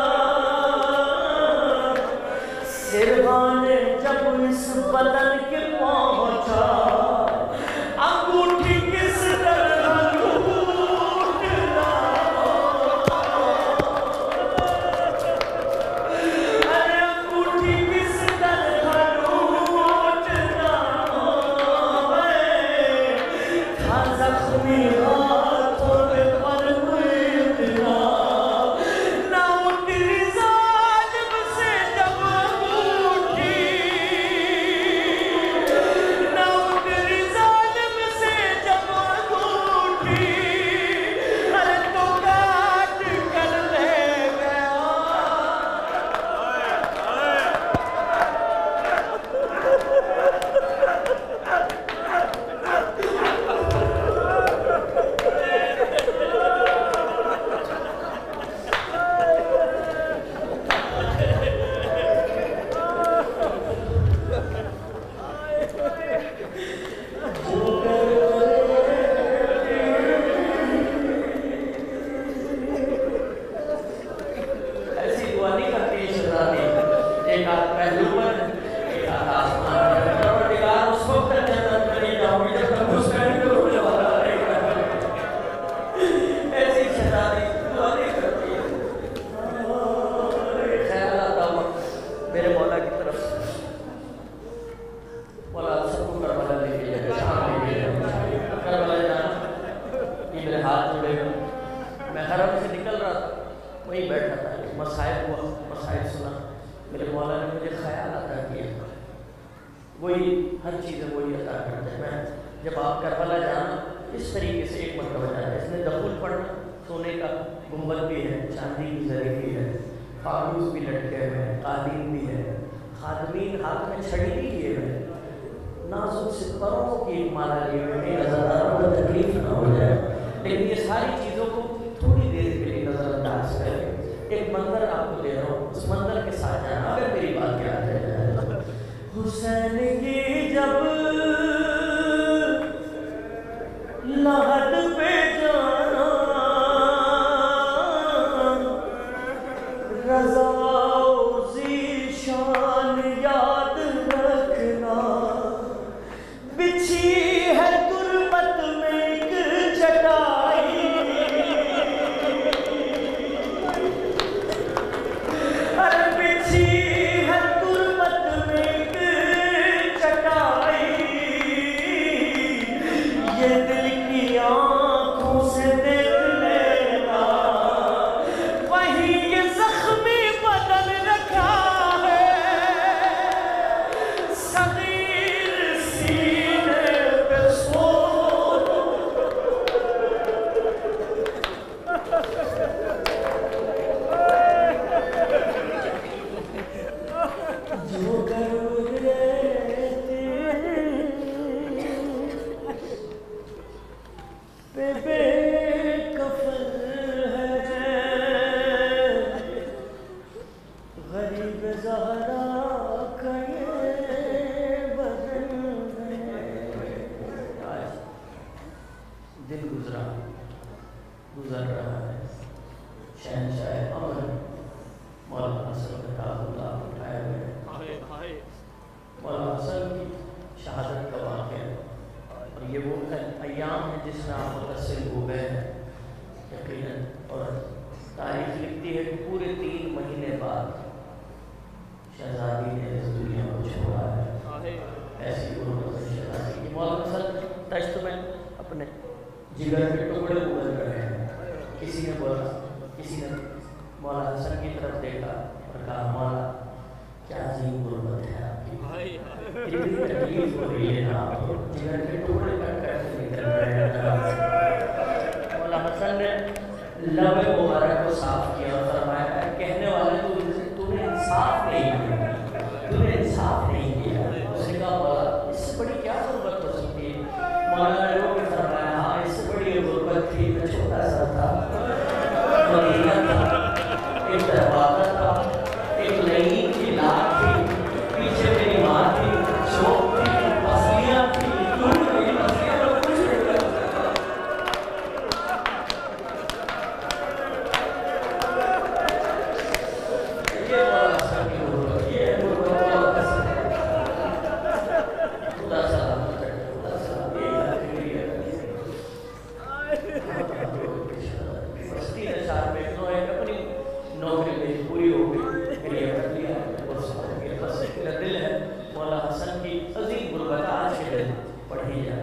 [SPEAKER 6] سرحان جب اس بدن کے پہنچا، انگوٹھی کس طرح لوٹنا. ارے انگوٹھی کس طرح لوٹنا. نکل رہا تھا وہیں بیٹھا تھا، مصائب ہوا، مصائب سنا، میرے مولا نے مجھے خیال عطا کیا، وہی ہر چیز وہی عطا کرتا ہے۔ میں جب آپ کربلا جانا اس طریقے سے ایک مرتبہ جانا، اس میں دخول پڑھنا، سونے کا گنبد بھی ہے، چاندی کی زری بھی ہے، فانوس بھی لٹکے ہوئے ہیں، قالین بھی ہے، خادمین ہاتھ میں چھڑی بھی لیے ہوئے، نازک ستاروں کی ایک مالا لیے ہوئے کہ نظرداروں کو تکلیف نہ ہو جائے، لیکن یہ ساری چیزوں کو تھوڑی دیر کے لیے نظر انداز کریں۔ ایک منظر آپ کو دے رہا ہوں، اس منظر کے ساتھ جانا، اگر میری بات یاد ہے۔ حسین کی جب لحد پہ جانا، رضا ذی شان یاد رکھنا، بچھی ہے تربت میں ایک چٹائی، ارے بچھی ہے تربت میں ایک چٹائی، یہ دل کی آنکھوں سے دیکھ لینا، وہیں یہ زخمی بدن رکھا ہے، صغیر سینے پہ سو۔ جو کرو دیتے پہ بے کفن ہے، غریب زہرا کا یہ بدن ہے۔ آج دن گزر رہا ہے، شہنشاہ امن مولانا حسن فتح اللہ اٹھائے ہوئے، مولانا حسن کی شہادت کا واقعہ ہے، اور یہ وہ ایام ہے جس میں آپ متصل ہو گئے ہیں یقیناً، اور تاریخ لکھتی ہے کہ پورے 3 مہینے بعد شہزادی نے اس دنیا کو چھوڑا ہے۔ ایسی غربت میں شہزادی کی مولانا حسن تشت میں اپنے جگر کے ٹکڑے اگل رہے ہیں، کسی نے بولا، کسی نے مولانا حسن کی طرف دیکھا اور کہا مولا کیا عظیم غربت ہے آپ کی، اتنی تکلیف ہو رہی ہے آپ جگر کے ٹکڑے کٹ کر کے نکل رہے ہیں۔ مولانا حسن نے لب مبارک کو صاف کیا اور فرمایا کہنے والے تو نے انصاف نہیں کیا، تو نے انصاف نہیں کیا۔ اس نے کہا مولا اس سے بڑی کیا غربت ہو سکتی ہے؟ مولانا نے رو کے فرمایا ہاں اس سے بڑی غربت تھی، میں چھوٹا سا تھا، مدینہ تھا، ایک دروازہ تھا، ایک لئی کی لاکھ تھی، پیچھے میری ماں تھی، شوق تھی، پسلیاں تھی، ٹوٹ گئی پسلیاں اور کچھ نہیں کرتا۔ یہ مولانا حسن کی غربت، یہ غربت مولانا حسن ہے۔ خدا سلامت رکھے، خدا سلامت، یہ آخری ہے۔ بستی نشار میں اپنی نوکری میری پوری ہو گئی، میری کر لیا، بس میرا دل ہے مولانا حسن کی عظیم غربت آج کے دن پڑھی جائے۔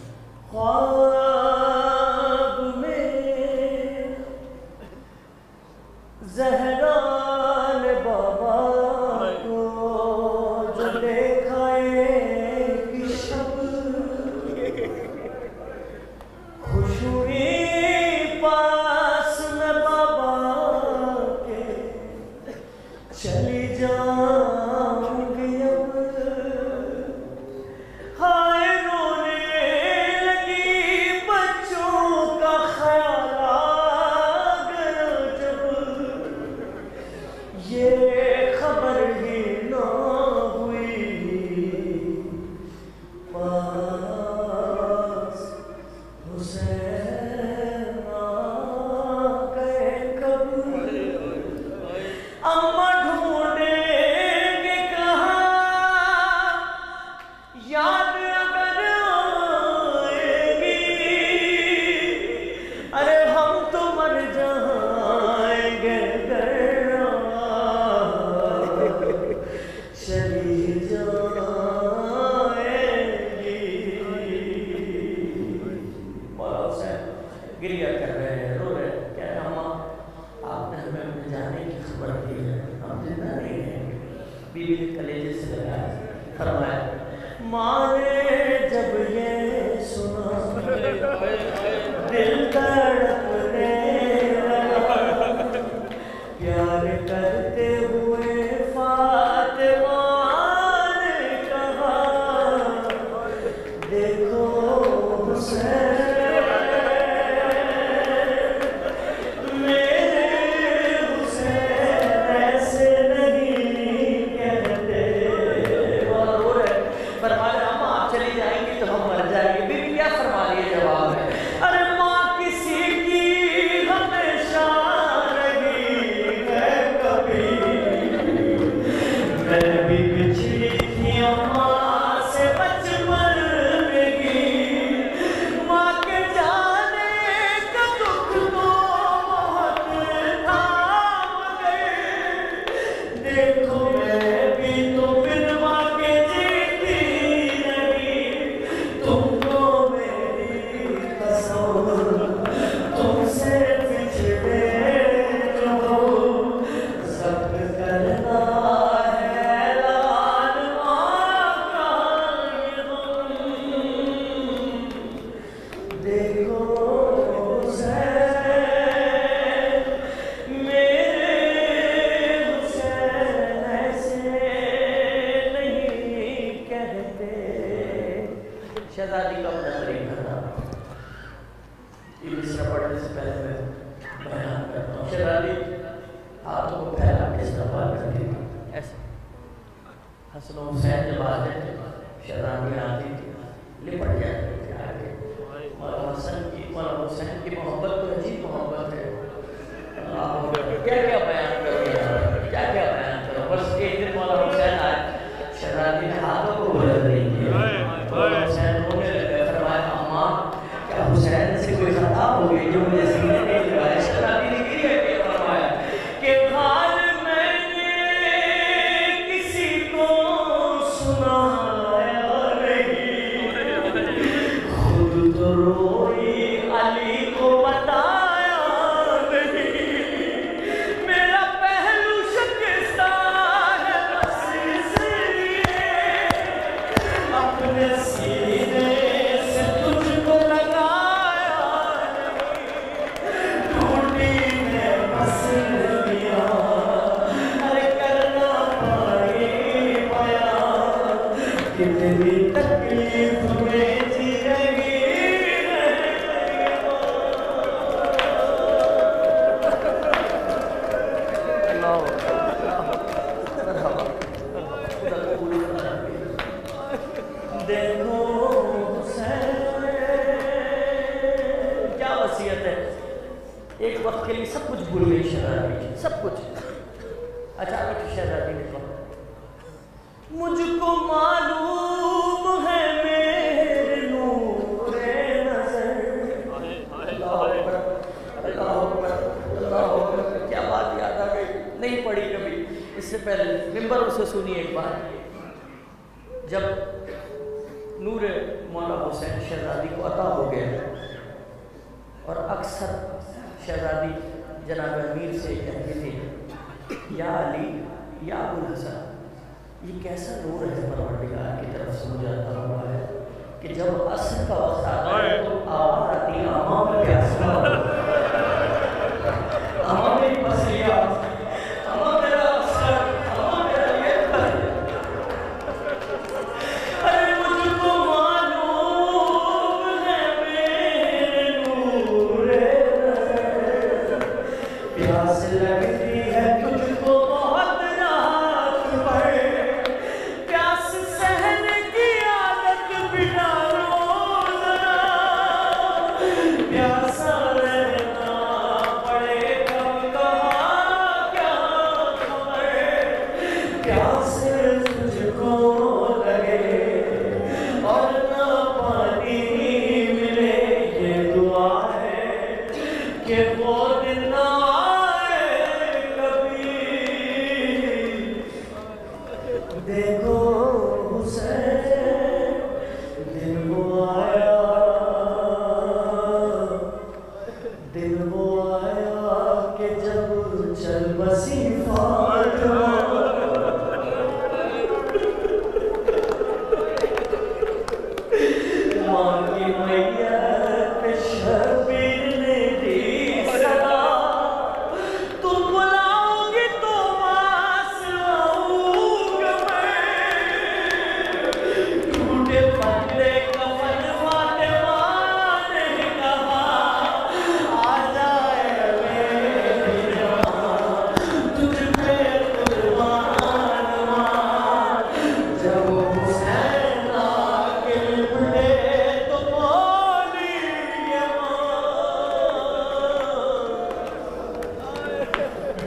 [SPEAKER 6] خواب میں زہرا نے بابا کو جو دیکھا ایک شب، خوش ہوئی پاس میں بابا کے، چلی جاؤں گی اب، ہائے رونے لگی بچوں کا خیال آ گیا جب، بیوی نے کلیجے سے لگایا، فرمایا ماں نے جب یہ سنا دل تڑپنے لگا، پیار کرتے ہوئے فاطمہ نے کہا دیکھو حسین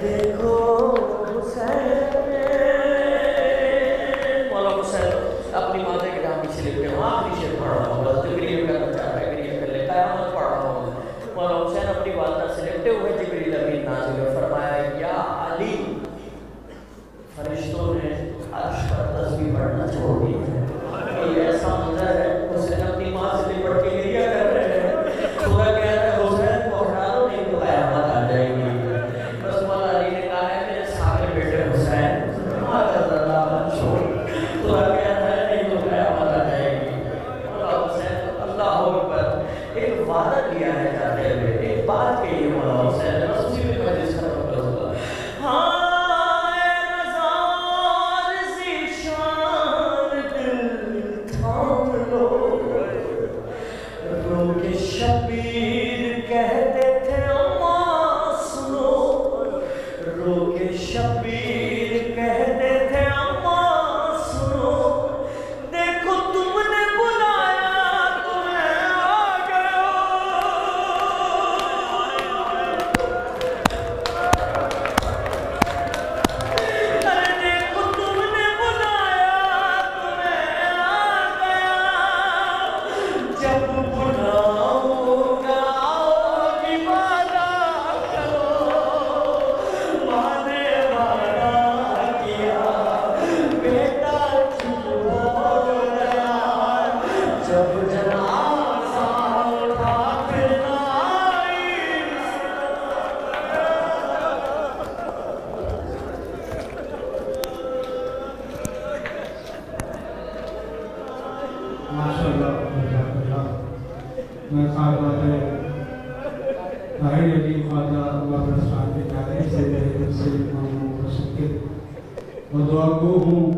[SPEAKER 6] دیکھو حسین مولا حسین اپنی مادر کے نام پیچھے لکھتے ہیں آخری شعر پڑھ رہا ہوں بس جبریل کرنا چاہ رہا ہے گریہ کر لے قیامت پڑھ رہا ہوں مولا حسین اپنی والدہ سے لکھتے ہوئے جبریل امین نازل ہوئے فرمایا یا علی فرشتوں نے عرش پر تسبیح پڑھنا چھوڑ دی ہے یہ ایسا منظر ہے حسین اپنی ماں سے لپٹ کے گریہ کر رہے ہیں خدا کہہ رہا ہے حسین کو اٹھا دو نہیں تو قیامت آ جائے گی بس مولا علی نے کہا ہے میرے سامنے بیٹے حسین معذرت اللہ منشور خدا کہہ رہا ہے نہیں تو قیامت آ جائے گی مولا حسین اللہ اکبر ایک وعدہ کیا ہے جاتے ہوئے ایک بات کہیے مولا حسین بس اسی میں مجلس ختم کر دوں گا ہاں شبیر کہتے تھے اماں سنو رو کے شبیر کہتے تھے اماں سنو دیکھو تم نے بلایا تمہیں آ گئے ارے دیکھو تم نے بلایا تمہیں آ گیا جب بلاؤ
[SPEAKER 5] میں خواہد ہے بھائی علی خواجہ اللہ برسان کے جانے سے میرے دل سے مانوں کا شکر اور دعا گو ہوں